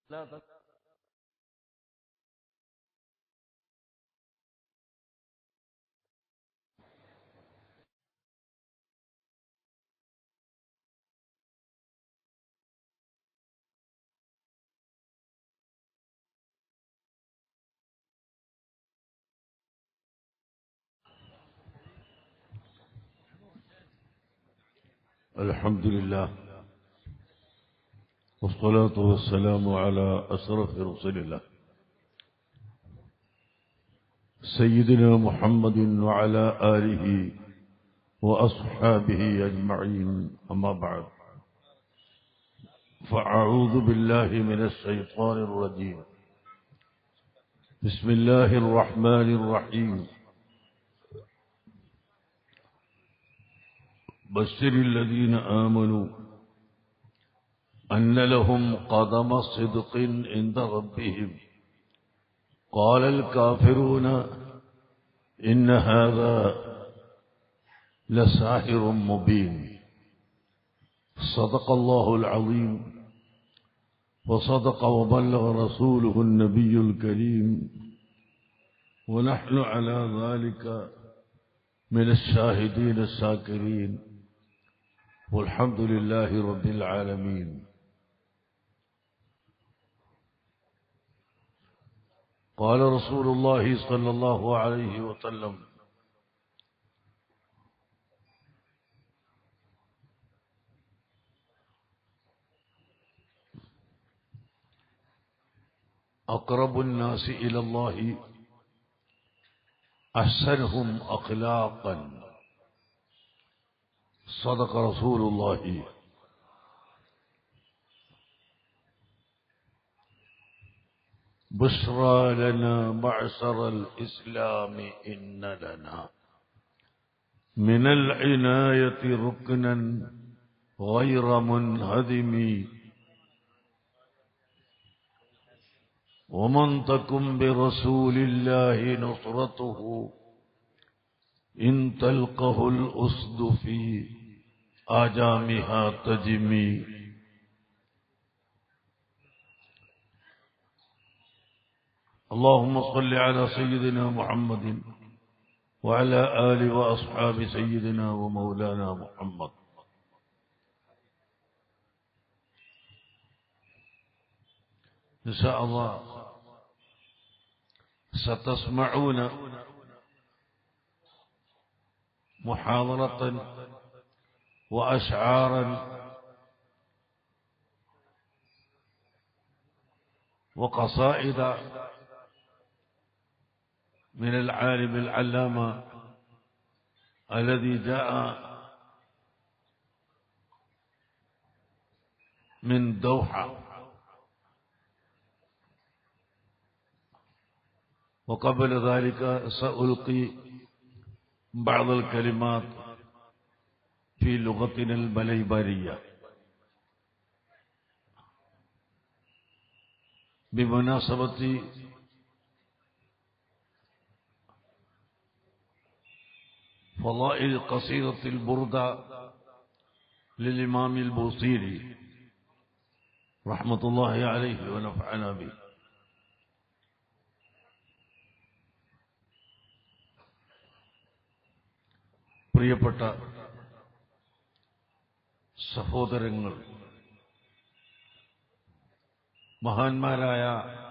لا تك... الحمد لله والصلاة والسلام على أشرف رسول الله سيدنا محمد وعلى آله وأصحابه أجمعين أما بعد فأعوذ بالله من الشيطان الرجيم بسم الله الرحمن الرحيم بشر الذين آمنوا أن لهم قدم صدق عند ربهم قال الكافرون إن هذا لساحر مبين صدق الله العظيم وصدق وبلغ رسوله النبي الكريم ونحن على ذلك من الشاهدين الشاكرين والحمد لله رب العالمين. قال رسول الله صلى الله عليه وسلم أقرب الناس إلى الله أحسنهم أخلاقا صدق رسول الله. بشرى لنا معشر الإسلام إن لنا من العناية ركنا غير منهدم ومن تكن برسول الله نصرته إن تلقه الأسد في آجامها تجمي. اللهم صل على سيدنا محمد وعلى آل وأصحاب سيدنا ومولانا محمد. إن شاء الله ستسمعون محاضرة وأشعارا وقصائد من العالم العلامة الذي جاء من دوحة، وقبل ذلك سألقي بعض الكلمات في لغتنا المليبارية بمناسبة فضائل قصيدة البردة للإمام البوصيري رحمة الله عليه ونفعنا به. പ്രിയപ്പെട്ട സഹോദരങ്ങൾ, മഹാന്മാരായ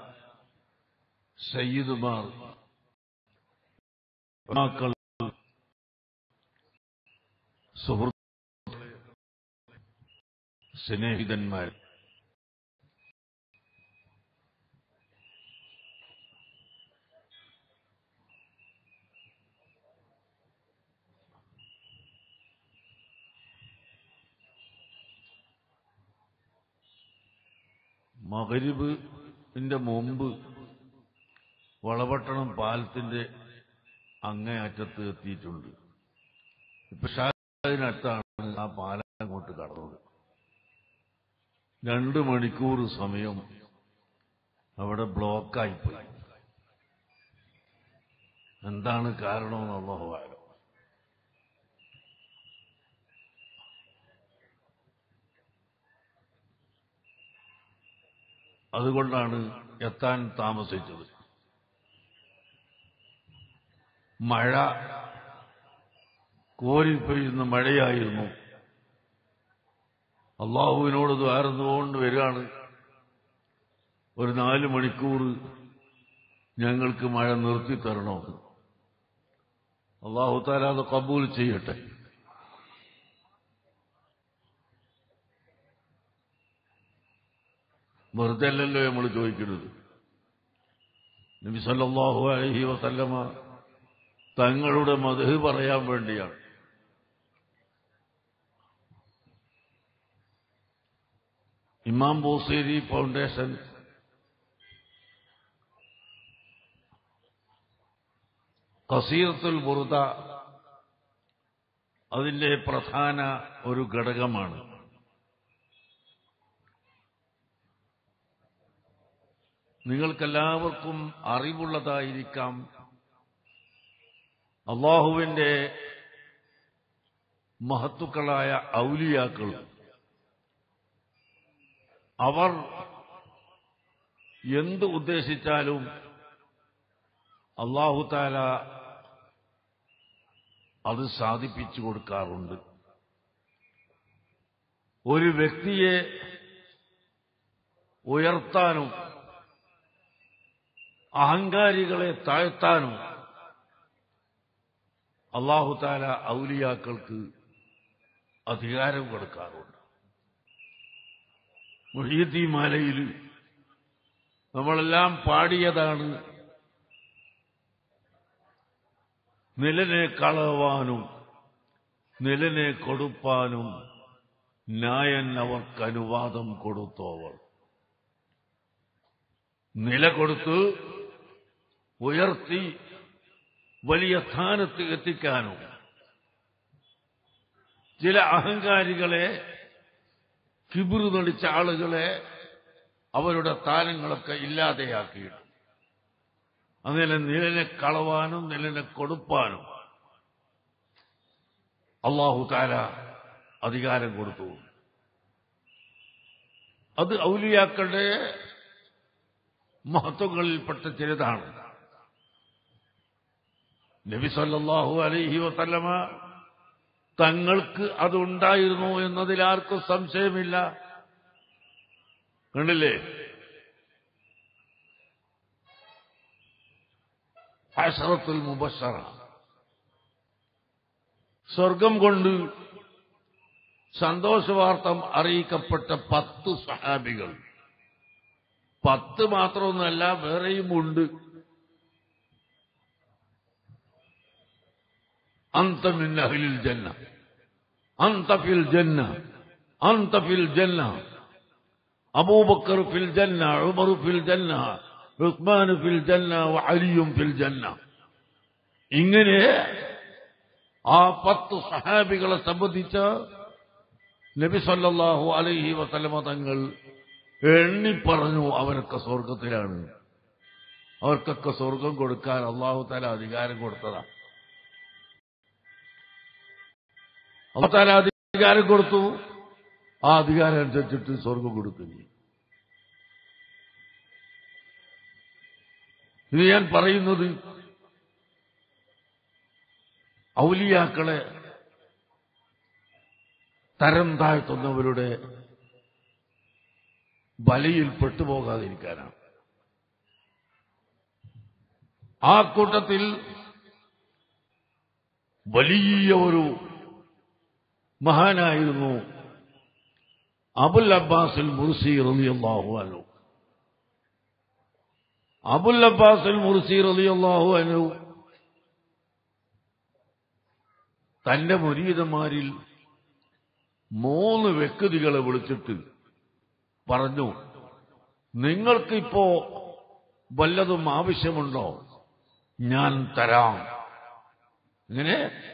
സയ്യിദുമാർ, ഉലമാക്കൾ, സുഹൃത്തുക്കളെ, സ്നേഹിതന്മാർ, മഗ്‌രിബിന്റെ മുമ്പ് വളപട്ടണം പാലത്തിന്റെ അങ്ങേയറ്റത്ത് എത്തിയിട്ടുണ്ട്. ഇപ്പൊ ഷാദിനടുത്താണ് ആ പാലം അങ്ങോട്ട് കടന്നത്. 2 മണിക്കൂർ സമയം അവിടെ ബ്ലോക്കായിപ്പോയി. എന്താണ് കാരണമെന്ന് അല്ലാഹു അഅലം. അതുകൊണ്ടാണ് എത്താൻ താമസിച്ചത്. മഴ കോരിപ്പെയ്യുന്ന മഴയായിരുന്നു. അള്ളാഹുവിനോട് ദ്വാരന്നുകൊണ്ട് വരികയാണ്, ഒരു 4 മണിക്കൂർ ഞങ്ങൾക്ക് മഴ നിർത്തിത്തരണോ. അള്ളാഹു തആല അത് ഖബൂൽ ചെയ്യട്ടെ. വെറുതെ അല്ലല്ലോ നമ്മൾ ചോദിക്കുന്നത്. നബി സല്ലല്ലാഹു അലൈഹി വസല്ലമ തങ്ങളുടെ മദ്ഹ് പറയാൻ വേണ്ടിയാണ്. ഇമാം ബൂസീരി ഫൗണ്ടേഷൻ ഖസീറത്തുൽ ബുർദ അതിന്റെ പ്രധാന ഒരു ഘടകമാണ്. നിങ്ങൾക്കെല്ലാവർക്കും അറിവുള്ളതായിരിക്കാം, അള്ളാഹുവിന്റെ മഹത്തുക്കളായ ഔലിയാക്കൾ അവർ എന്ത് ഉദ്ദേശിച്ചാലും അള്ളാഹു തആല അത് സാധിപ്പിച്ചു കൊടുക്കാറുണ്ട്. ഒരു വ്യക്തിയെ ഉയർത്താനും അഹങ്കാരികളെ താഴ്ത്താനും അള്ളാഹു തആല ഔലിയാക്കൾക്ക് അധികാരം കൊടുക്കാറുണ്ട്. മുഹയ്യിദ്ദീൻ മാലയിൽ നമ്മളെല്ലാം പാടിയതാണ്, നിലനെ കളവാനും നിലനെ കൊടുപ്പാനും നായൻ അവർക്കനുവാദം കൊടുത്തോവർ. നില കൊടുത്ത് ഉയർത്തി വലിയ സ്ഥാനത്ത് എത്തിക്കാനും ചില അഹങ്കാരികളെ, കിബിറു നടിച്ച ആളുകളെ അവരുടെ സ്ഥാനങ്ങളൊക്കെ ഇല്ലാതെയാക്കിയിട്ടു. അങ്ങനെ നിലനെ കളവാനും നിലനെ കൊടുപ്പാനും അല്ലാഹു തആല അധികാരം കൊടുത്തു. അത് ഔലിയാക്കളുടെ മഹത്വങ്ങളിൽപ്പെട്ട ചിലതാണ്. നബി സല്ലല്ലാഹു അലൈഹി വസല്ലമ തങ്ങൾക്ക് അതുണ്ടായിരുന്നു എന്നതിൽ ആർക്കും സംശയമില്ല. കണ്ടില്ലേ, അശറത്തുൽ മുബശ്ശറ, സ്വർഗം കൊണ്ട് സന്തോഷവാർത്ത അറിയിക്കപ്പെട്ട 10 സ്വഹാബികൾ. 10 മാത്രമൊന്നുമല്ല, വേറെയും ഉണ്ട്. അന്ത മിൻ അഹ്ലിൽ ജന്ന, അന്ത ഫിൽ ജന്ന, അന്ത ഫിൽ ജന്ന, അബൂബക്കർ ഫിൽ ജന്ന, ഉമർ ഫിൽ ജന്ന, ഉസ്മാൻ ഫിൽ ജന്ന, അലിയും ഫിൽ ജന്ന. ഇങ്ങനെ ആ 10 സഹാബികളെ സംബന്ധിച്ച് നബി സല്ലല്ലാഹു അലൈഹി വസല്ലമ തങ്ങൾ എണ്ണി പറഞ്ഞു, അവരൊക്കെ സ്വർഗത്തിലാണ്. അവർക്കൊക്കെ സ്വർഗം കൊടുക്കാൻ അല്ലാഹു തആല അധികാരം കൊടുത്തതാണ്. അല്ലാഹു തആല അധികാരം കൊടുത്തു. ആ അധികാരം അനുസരിച്ചിട്ട് സ്വർഗം കൊടുക്കുന്നു. ഇത് ഞാൻ പറയുന്നത് ഔലിയാക്കളെ തരം താഴ്ത്തുന്നവരുടെ വലയിൽ പെട്ടുപോകാതിരിക്കാനാണ്. ആ കൂട്ടത്തിൽ വലിയ ഒരു മഹാനായിരുന്നു അബുൽ അബ്ബാസുൽ മുർസി റളിയല്ലാഹു അൻഹു. അബുൽ അബ്ബാസുൽ മുർസി റളിയല്ലാഹു അൻഹു തന്റെ മുരീദന്മാരിൽ 3 വ്യക്തികളെ വിളിച്ചിട്ട് പറഞ്ഞു, നിങ്ങൾക്കിപ്പോ വല്ലതും ആവശ്യമുണ്ടോ? ഞാൻ തരാം. ഇങ്ങനെ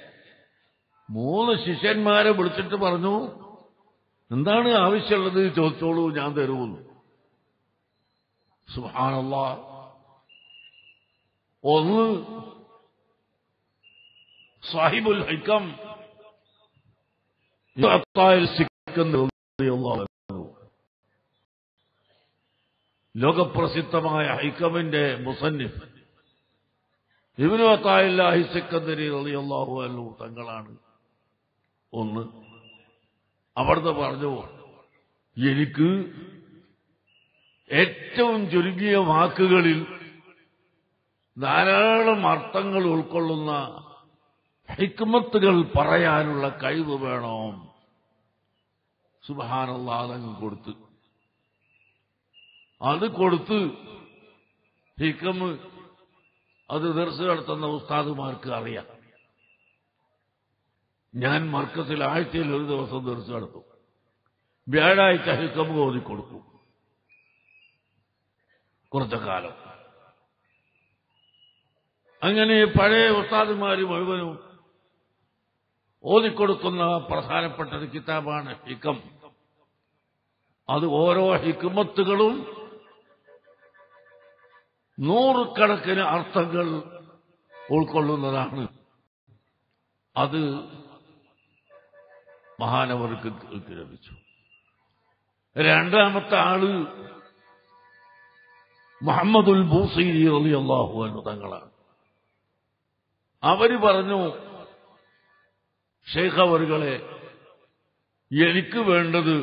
3 ശിഷ്യന്മാരെ വിളിച്ചിട്ട് പറഞ്ഞു, എന്താണ് ആവശ്യമുള്ളത് ചോദിച്ചോളൂ, ഞാൻ തരുമെന്ന്. സുബ്ഹാനല്ലാഹ്. ഒന്ന് സാഹിബുൽ ഹിക്കം ലോകപ്രസിദ്ധമായ ഹിക്കമിന്റെ മുസന്നിഫ് ഇബ്നു അത്താഇല്ലാഹി സിക്കന്ദരി റളിയല്ലാഹു അൻഹു തങ്ങളാണ്. ഒന്ന് അവിടുന്ന് പറഞ്ഞു, എനിക്ക് ഏറ്റവും ചുരുങ്ങിയ വാക്കുകളിൽ ധാരാളം അർത്ഥങ്ങൾ ഉൾക്കൊള്ളുന്ന ഹിക്മത്തുകൾ പറയാനുള്ള കഴിവ് വേണം. സുബ്ഹാനല്ലാഹ്, അതങ്ങ് കൊടുത്ത് അത് കൊടുത്ത് ഹിക്മ് അത് ദർസ് നടത്തുന്ന ഉസ്താദുമാർക്ക് അറിയാം. ഞാൻ മർക്കസിൽ ആഴ്ചയിൽ ഒരു ദിവസം ദർസ് നടത്തും. വ്യാഴാഴ്ച ഹിക്മ് ഓതിക്കൊടുക്കും. കുറച്ചു കാലം അങ്ങനെ പഴയ ഉസ്താദുമാര് മുഴുവനും ഓതിക്കൊടുക്കുന്ന പ്രധാനപ്പെട്ട ഒരു കിതാബാണ് ഹിക്കം. അത് ഓരോ ഹിക്മത്തുകളും നൂറുകണക്കിന് അർത്ഥങ്ങൾ ഉൾക്കൊള്ളുന്നതാണ്. അത് മഹാനവർക്ക് ലഭിച്ചു. രണ്ടാമത്തെ ആള് മുഹമ്മദുൽ ബൂസീരി റളിയല്ലാഹു അൻഹു തങ്ങളാണ്. അവര് പറഞ്ഞു, ശൈഖ് അവറുകളെ, എനിക്ക് വേണ്ടത്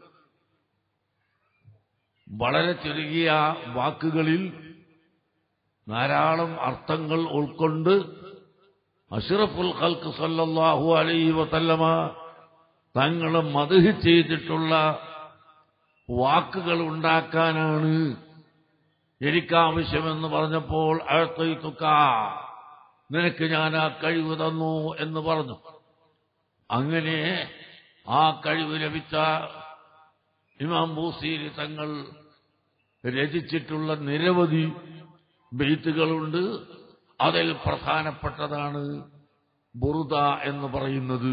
വളരെ ചുരുങ്ങിയ വാക്കുകളിൽ ധാരാളം അർത്ഥങ്ങൾ ഉൾക്കൊണ്ട് അഷ്റഫുൽ ഖൽഖ് സല്ലല്ലാഹു അലൈഹി വസല്ലമ തങ്ങളെ മദ്ഹ് ചെയ്തിട്ടുള്ള വാക്കുകൾ ഉണ്ടാക്കാനാണ് എനിക്കാവശ്യമെന്ന് പറഞ്ഞപ്പോൾ അഅ്തൈതുക, നിനക്ക് ഞാൻ ആ കഴിവ് തന്നു എന്ന് പറഞ്ഞു. അങ്ങനെ ആ കഴിവ് ലഭിച്ച ഇമാം ബൂസീരി തങ്ങൾ രചിച്ചിട്ടുള്ള നിരവധി ബെയ്ത്തുകളുണ്ട്. അതിൽ പ്രധാനപ്പെട്ടതാണ് ബുർദ എന്ന് പറയുന്നത്.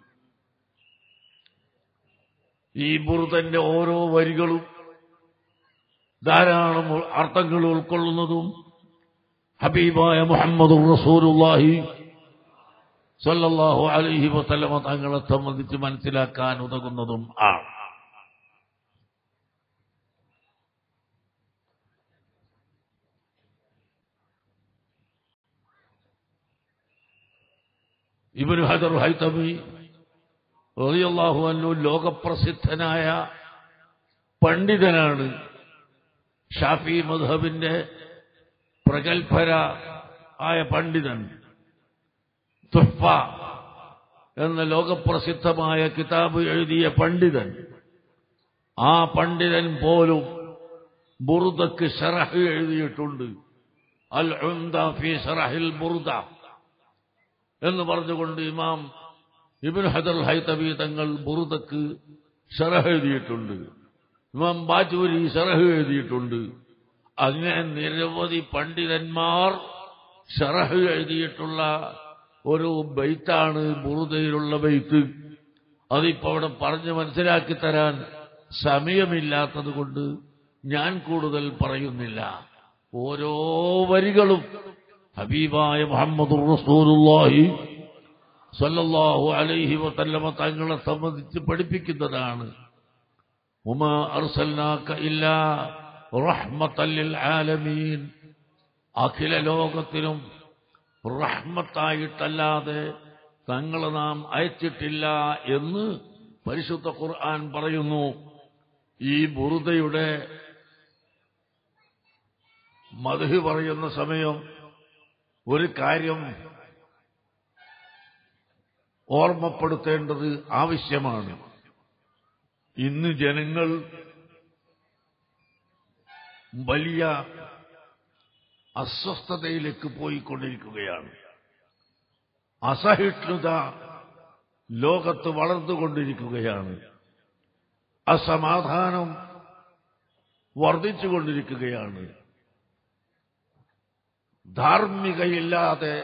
ഈ ബുർദന്റെ ഓരോ വരികളും ധാരാളം അർത്ഥങ്ങൾ ഉൾക്കൊള്ളുന്നതും ഹബീബായ മുഹമ്മദുർ റസൂലുള്ളാഹി സ്വല്ലല്ലാഹു അലൈഹി വസല്ലമ തങ്ങളെ സംബന്ധിച്ച് മനസ്സിലാക്കാൻ ഉതകുന്നതും ആണ്. ഇബ്നു ഹജർ ഹൈതമി റളിയല്ലാഹു അൻഹു ലോകപ്രസിദ്ധനായ പണ്ഡിതനാണ്. ഷാഫി മദ്ഹബിന്റെ പ്രഗത്ഭരായ പണ്ഡിതൻ. തുഹ്ഫ എന്ന ലോകപ്രസിദ്ധമായ കിതാബ് എഴുതിയ പണ്ഡിതൻ. ആ പണ്ഡിതൻ പോലും ബുർദക്ക് ശറഹ് എഴുതിയിട്ടുണ്ട്. അൽ ഉംദ ഫീ ശറഹിൽ ബുർദ എന്ന് പറഞ്ഞുകൊണ്ട് ഇമാം ഇബ്നു ഹജർ ഹൈതമി തങ്ങൾ ബുർദക്ക് ശറഹ് എഴുതിയിട്ടുണ്ട്. ഇമാം ബാജൂരി ശറഹ് എഴുതിയിട്ടുണ്ട്. അങ്ങനെ നിരവധി പണ്ഡിതന്മാർ ശറഹ് എഴുതിയിട്ടുള്ള ഒരു ബൈത്താണ് ബുർദയിലുള്ള ബൈത്ത്. അതിപ്പോ അവിടെ പറഞ്ഞ് മനസ്സിലാക്കി തരാൻ സമയമില്ലാത്തത് കൊണ്ട് ഞാൻ കൂടുതൽ പറയുന്നില്ല. ഓരോ വരികളും ഹബീബായ മുഹമ്മദുർ റസൂലുള്ളാഹി സ്വല്ലല്ലാഹു അലൈഹി വസല്ലമ തങ്ങളെ സംബന്ധിച്ച് പഠിപ്പിക്കുന്നതാണ്. വമാ അർസൽനാക ഇല്ലാ റഹ്മത്തൽ ലിൽ ആലമീൻ, അഖില ലോകത്തിനും റഹ്മത്തായിട്ടല്ലാതെ തങ്ങളെ നാം അയച്ചിട്ടില്ല എന്ന് പരിശുദ്ധ ഖുർആൻ പറയുന്നു. ഈ ബുർദയുടെ മദ്ഹ് പറയുന്ന സമയം ഒരു കാര്യം ഓർമ്മപ്പെടുത്തേണ്ടത് ആവശ്യമാണ്. ഇന്ന് ജനങ്ങൾ വലിയ അസ്വസ്ഥതയിലേക്ക് പോയിക്കൊണ്ടിരിക്കുകയാണ്. അസഹിഷ്ണുത ലോകത്ത് വളർന്നുകൊണ്ടിരിക്കുകയാണ്. അസമാധാനം വർദ്ധിച്ചുകൊണ്ടിരിക്കുകയാണ്. ധാർമ്മികയില്ലാതെ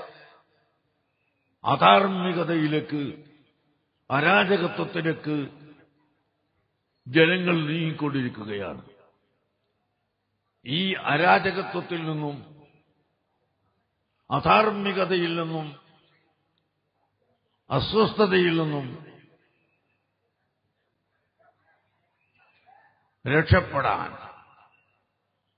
അധാർമികതയിലേക്ക്, അരാജകത്വത്തിലേക്ക് ജനങ്ങൾ നീങ്ങിക്കൊണ്ടിരിക്കുകയാണ്. ഈ അരാജകത്വത്തിൽ നിന്നും അധാർമികതയിൽ നിന്നും അസ്വസ്ഥതയിൽ നിന്നും രക്ഷപ്പെടാൻ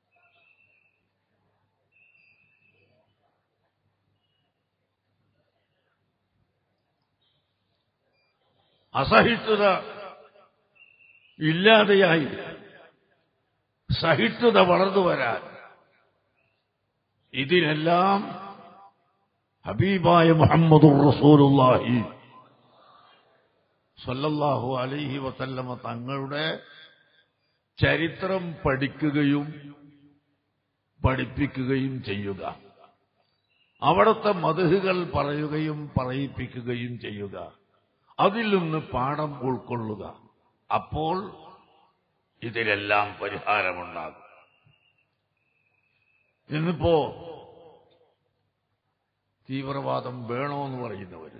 അസഹിഷ്ണുത ഇല്ലാതെയായി സഹിഷ്ണുത വളർന്നു വരാൻ ഇതിനെല്ലാം ഹബീബായ മുഹമ്മദുർ റസൂലുള്ളാഹി സ്വല്ലല്ലാഹു അലൈഹി വസല്ലമ തങ്ങളുടെ ചരിത്രം പഠിക്കുകയും പഠിപ്പിക്കുകയും ചെയ്യുക, അവിടുത്തെ മദ്ഹുകൾ പറയുകയും പറയിപ്പിക്കുകയും ചെയ്യുക, അതിൽ നിന്ന് പാഠം ഉൾക്കൊള്ളുക. അപ്പോൾ ഇതിലെല്ലാം പരിഹാരമുണ്ടാകും. ഇന്നിപ്പോ തീവ്രവാദം വേണോന്ന് പറയുന്നവർ,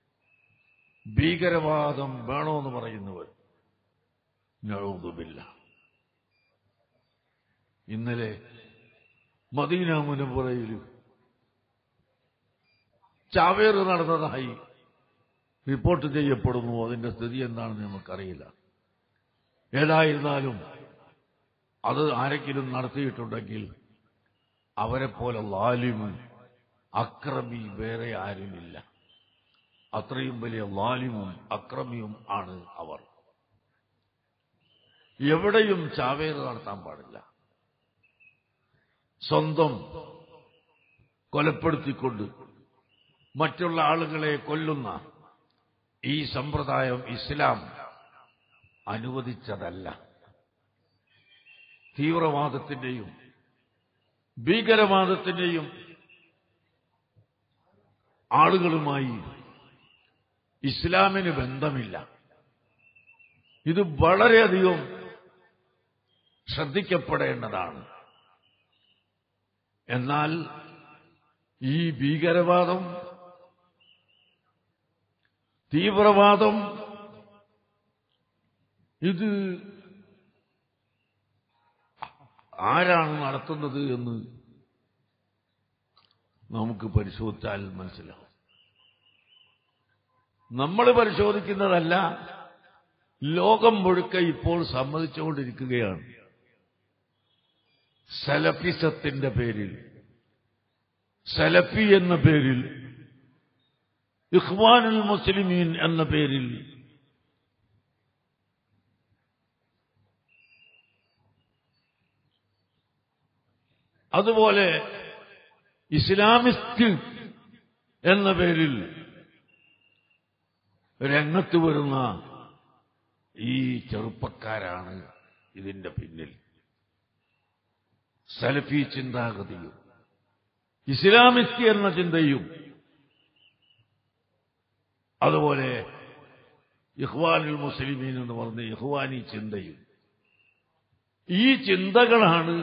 ഭീകരവാദം വേണോന്ന് പറയുന്നവർ, നഊദുബില്ല. ഇന്നലെ മദീന മുനവ്വറയിൽ ചാവേറ് നടന്നതായി റിപ്പോർട്ട് ചെയ്യപ്പെടുന്നു. അതിന്റെ സ്ഥിതി എന്താണെന്ന് നമുക്കറിയില്ല. ഏതായിരുന്നാലും അത് ആരെങ്കിലും നടത്തിയിട്ടുണ്ടെങ്കിൽ അവരെപ്പോലെ ലാലിമും അക്രമി വേറെ ആരുമില്ല. അത്രയും വലിയ ലാലിമും അക്രമിയും ആണ് അവർ. എവിടെയും ചാവേറ് നടത്താൻ പാടില്ല. സ്വന്തം കൊലപ്പെടുത്തിക്കൊണ്ട് മറ്റുള്ള ആളുകളെ കൊല്ലുന്ന ഈ സമ്പ്രദായം ഇസ്ലാം അനുവദിച്ചതല്ല. തീവ്രവാദത്തിന്റെയും ഭീകരവാദത്തിന്റെയും ആളുകളുമായി ഇസ്ലാമിന് ബന്ധമില്ല. ഇത് വളരെയധികം ശ്രദ്ധിക്കപ്പെടേണ്ടതാണ്. എന്നാൽ ഈ ഭീകരവാദം, തീവ്രവാദം ഇത് ആരാണ് നടത്തുന്നത് എന്ന് നമുക്ക് പരിശോധിച്ചാൽ മനസ്സിലാവും. നമ്മൾ പരിശോധിക്കുന്നതല്ല, ലോകം മുഴുക്ക ഇപ്പോൾ സമ്മതിച്ചുകൊണ്ടിരിക്കുകയാണ്. സലഫിസത്തിന്റെ പേരിൽ, സലഫി എന്ന പേരിൽ, ഇഖ്വാനുൽ മുസ്ലിമീൻ എന്ന പേരിൽ അതുപോലെ ഇസ്ലാമിസ്റ്റ് എന്ന പേരിൽ രംഗത്ത് വരുന്ന ഈ ചെറുപ്പക്കാരാണ് ഇതിന്റെ പിന്നിൽ. സലഫി ചിന്താഗതിയും ഇസ്ലാമിസ്റ്റ് എന്ന ചിന്തയും അതുപോലെ ഇഖ്വാനുൽ മുസ്ലിമീൻ എന്ന് പറഞ്ഞ ഇഖ്വാനി ചിന്തയും, ഈ ചിന്തകളാണ്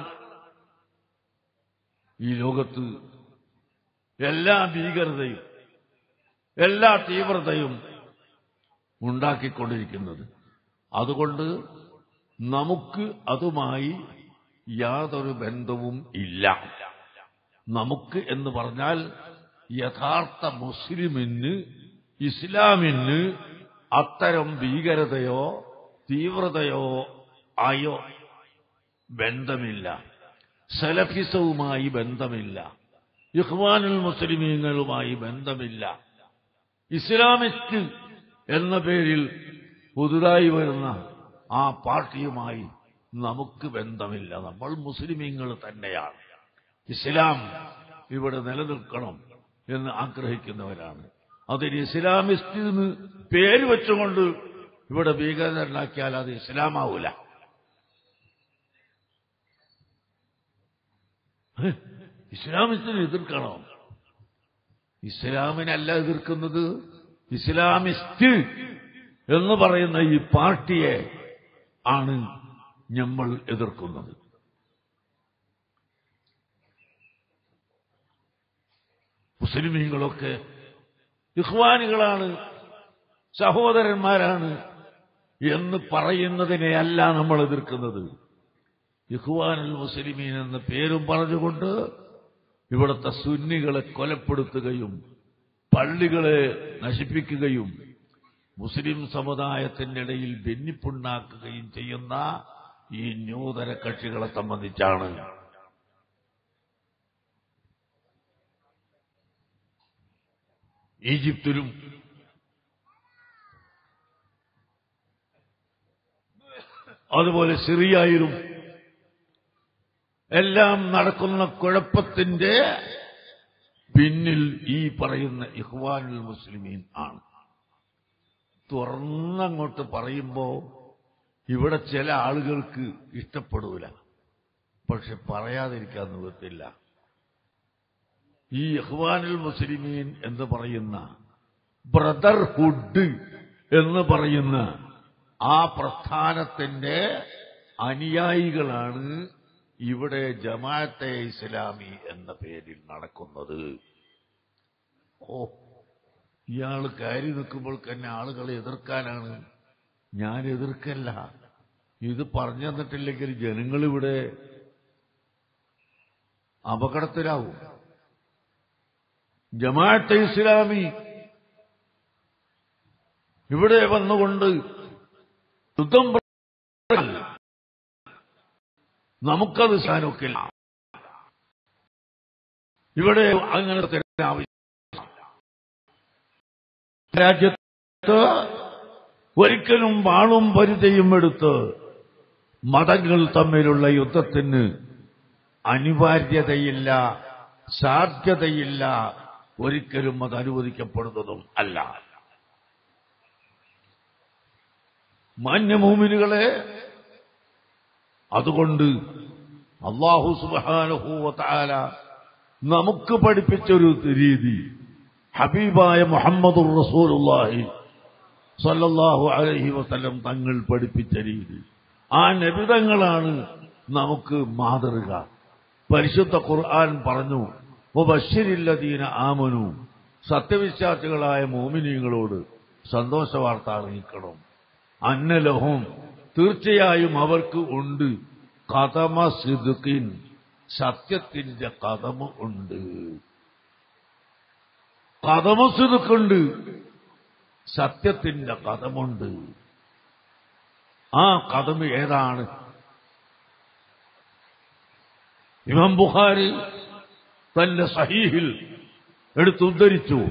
ഈ ലോകത്ത് എല്ലാ ഭീകരതയും എല്ലാ തീവ്രതയും ഉണ്ടാക്കിക്കൊണ്ടിരിക്കുന്നത്. അതുകൊണ്ട് നമുക്ക് അതുമായി യാതൊരു ബന്ധവും ഇല്ല. നമുക്ക് എന്ന് പറഞ്ഞാൽ യഥാർത്ഥ മുസ്ലിമിന്, ഇസ്ലാമിന് അത്തരം ഭീകരതയോ തീവ്രതയോ ആയോ ബന്ധമില്ല. സലഫിസവുമായി ബന്ധമില്ല. ഇഖ്വാനുൽ മുസ്ലിമീങ്ങളുമായി ബന്ധമില്ല. ഇസ്ലാമിസ്റ്റ് എന്ന പേരിൽ പുതുതായി വരുന്ന ആ പാർട്ടിയുമായി നമുക്ക് ബന്ധമില്ല. നമ്മൾ മുസ്ലിമീങ്ങൾ തന്നെയാണ്. ഇസ്ലാം ഇവിടെ നിലനിൽക്കണം എന്ന് ആഗ്രഹിക്കുന്നവരാണ്. അതിന് ഇസ്ലാമിസ്റ്റ് എന്ന് പേര് വെച്ചുകൊണ്ട് ഇവിടെ ഭീകരത ഉണ്ടാക്കിയാൽ അത് ഇസ്ലാമാവൂല. ഇസ്ലാമിസ്റ്റിനെ എതിർക്കണോ? ഇസ്ലാമിനല്ല എതിർക്കുന്നത്, ഇസ്ലാമിസ്റ്റ് എന്ന് പറയുന്ന ഈ പാർട്ടിയെ ആണ് നമ്മൾ എതിർക്കുന്നത്. മുസ്ലിമീങ്ങളൊക്കെ ഇഖ്വാനികളാണ്, സഹോദരന്മാരാണ് എന്ന് പറയുന്നതിനെയല്ല നമ്മൾ എതിർക്കുന്നത്. ഇഖ്വാനുൽ മുസ്ലിമീൻ എന്ന പേരും പറഞ്ഞുകൊണ്ട് ഇവിടുത്തെ സുന്നികളെ കൊലപ്പെടുത്തുകയും പള്ളികളെ നശിപ്പിക്കുകയും മുസ്ലിം സമുദായത്തിന്റെ ഇടയിൽ ഭിന്നിപ്പുണ്ടാക്കുകയും ചെയ്യുന്ന ഈ ന്യൂതന കക്ഷികളെ സംബന്ധിച്ചാണ്. ഈജിപ്തിലും അതുപോലെ സിറിയയിലും എല്ലാം നടക്കുന്ന കുഴപ്പത്തിന്റെ പിന്നിൽ ഈ പറയുന്ന ഇഖ്വാനുൽ മുസ്ലിമീൻ ആണ്. തുറന്നങ്ങോട്ട് പറയുമ്പോ ഇവിടെ ചില ആളുകൾക്ക് ഇഷ്ടപ്പെടൂല, പക്ഷെ പറയാതിരിക്കാൻ നിവൃത്തില്ല. ഈ ഇഖ്വാനുൽ മുസ്ലിമീൻ എന്ന് പറയുന്ന ബ്രദർഹുഡ് എന്ന് പറയുന്ന ആ പ്രസ്ഥാനത്തിന്റെ അനുയായികളാണ് ഇവിടെ ജമാഅത്തെ ഇസ്ലാമി എന്ന പേരിൽ നടക്കുന്നത്. ഇയാൾ കയറി നിൽക്കുമ്പോൾ തന്നെ ആളുകളെ എതിർക്കാനാണ്. ഞാൻ എതിർക്കല്ല. ഇത് പറഞ്ഞു തന്നിട്ടില്ലെങ്കിൽ ജനങ്ങളിവിടെ അപകടത്തിലാവും. ജമാഅത്തെ ഇസ്ലാമി ഇവിടെ വന്നുകൊണ്ട് യുദ്ധം നമുക്കത് സാനൊക്കില്ല. ഇവിടെ അങ്ങനത്തെ ആവശ്യം രാജ്യത്ത് ഒരിക്കലും വാളും പരിചയും എടുത്ത് മതങ്ങൾ തമ്മിലുള്ള യുദ്ധത്തിന് അനിവാര്യതയില്ല, സാധ്യതയില്ല, ഒരിക്കലും അത് അനുവദിക്കപ്പെടുന്നതും അല്ല. മാന്യമൂമിനുകളെ, അതുകൊണ്ട് അല്ലാഹു സുബ്ഹാനഹു വ തആല നമുക്ക് പഠിപ്പിച്ചൊരു രീതി, ഹബീബായ മുഹമ്മദുർ റസൂലുള്ളാഹി സ്വല്ലല്ലാഹു അലൈഹി വസല്ലം തങ്ങൾ പഠിപ്പിച്ച രീതി, ആ നബിതങ്ങളാണ് നമുക്ക് മാതൃക. പരിശുദ്ധ ഖുർആൻ പറഞ്ഞു, വബശ്ശിരില്ലദീന ആമനു, സത്യവിശ്വാസികളായ മോമിനീങ്ങളോട് സന്തോഷ വാർത്ത അറിയിക്കണം. അന്നലഹും, തീർച്ചയായും അവർക്ക് ഉണ്ട്, ഖദമ സിദ്ഖിൻ, സത്യത്തിന്റെ കദമ ഉണ്ട്. കദമ സിദ്ഖുണ്ട്, സത്യത്തിന്റെ കദമുണ്ട്. ആ കദമ് ഏതാണ്? ഇമാം ബുഖാരി തന്റെ സഹീഹിൽ എടുത്തുദ്ധരിച്ചു,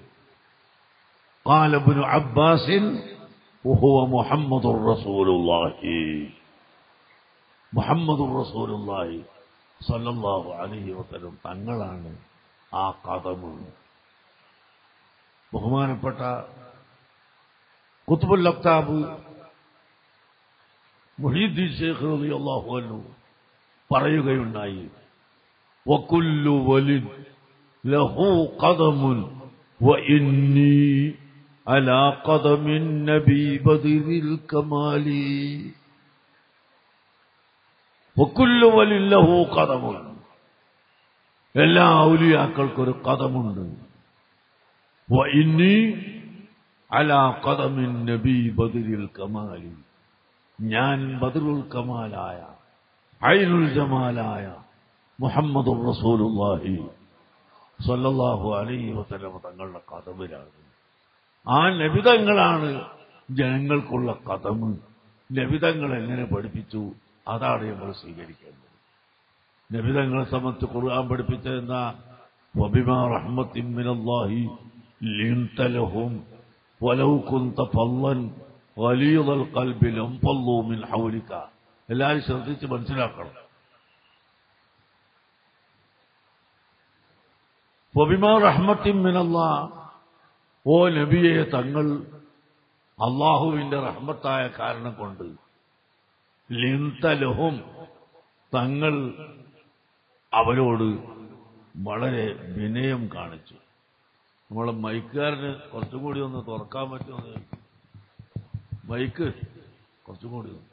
ഖാല ഇബ്നു അബ്ബാസിൻ വഹുവ മുഹമ്മദുർ റസൂലുള്ളാഹി, മുഹമ്മദുർ റസൂലുള്ളാഹി സല്ലല്ലാഹു അലൈഹി വസല്ലം തങ്ങളാണ് ആ കദമ്. ബഹുമാനപ്പെട്ട ഖുത്ബുൽ അഖ്താബ് മുഹീദ്ദീൻ ശൈഖ് റളിയല്ലാഹു അൻഹു പറയുകയുണ്ടായി, വകുല്ലു വലിദ് ലഹു ഖദമുൻ വഇന്നി അലാ ഖദമിൻ നബി ബദിരിൽ കമാലി. വകുല്ലു വലിദ് ലഹു ഖദമുൻ, എല്ലാ ഔലിയാക്കൾക്കൊരു ഖദമുണ്ട്. വഇന്നി അലാ ഖദമിൻ നബി ബദിരിൽ കമാലി, ഞാൻ ബദറുൽ കമാലായ ഐനുൽ ജമാലായ മുഹമ്മദുർ റസൂലുള്ളാഹി സ്വല്ലല്ലാഹു അലൈഹി വസല്ലം തങ്ങളുടെ കദമിലാണ്. ആ നബിതങ്ങളാണ് ജനങ്ങൾക്കുള്ള കദമ്. നബിതങ്ങൾ എങ്ങനെ പഠിപ്പിച്ചു, അതാണ് നമ്മൾ സ്വീകരിക്കേണ്ടത്. നബിതങ്ങളെ സംബന്ധിച്ച് ഖുർആൻ പഠിപ്പിച്ചതെന്താ? വബിമാ റഹ്മത്തിൻ മിനല്ലാഹി ലിൻത ലഹും വലൗ കുൻത ഫല്ലൻ ഗലീദൽ ഖൽബി ലംഫല്ലൂ മിൻ ഹൗലിക. എല്ലാവരും ശ്രദ്ധിച്ച് മനസ്സിലാക്കണം. വബിമാ റഹ്മത്തിൻ മിനല്ലാഹ്, ഓ നബിയെ, തങ്ങൾ അള്ളാഹുവിന്റെ റഹ്മത്തായ കാരണം കൊണ്ട് ലിൻത ലഹും, തങ്ങൾ അവരോട് വളരെ വിനയം കാണിച്ചു. നമ്മളെ മൈക്കുകാരന് കുറച്ചും കൂടി ഒന്ന് തുറക്കാൻ പറ്റുമെന്ന്, മൈക്ക് കുറച്ചും കൂടി ഒന്ന്.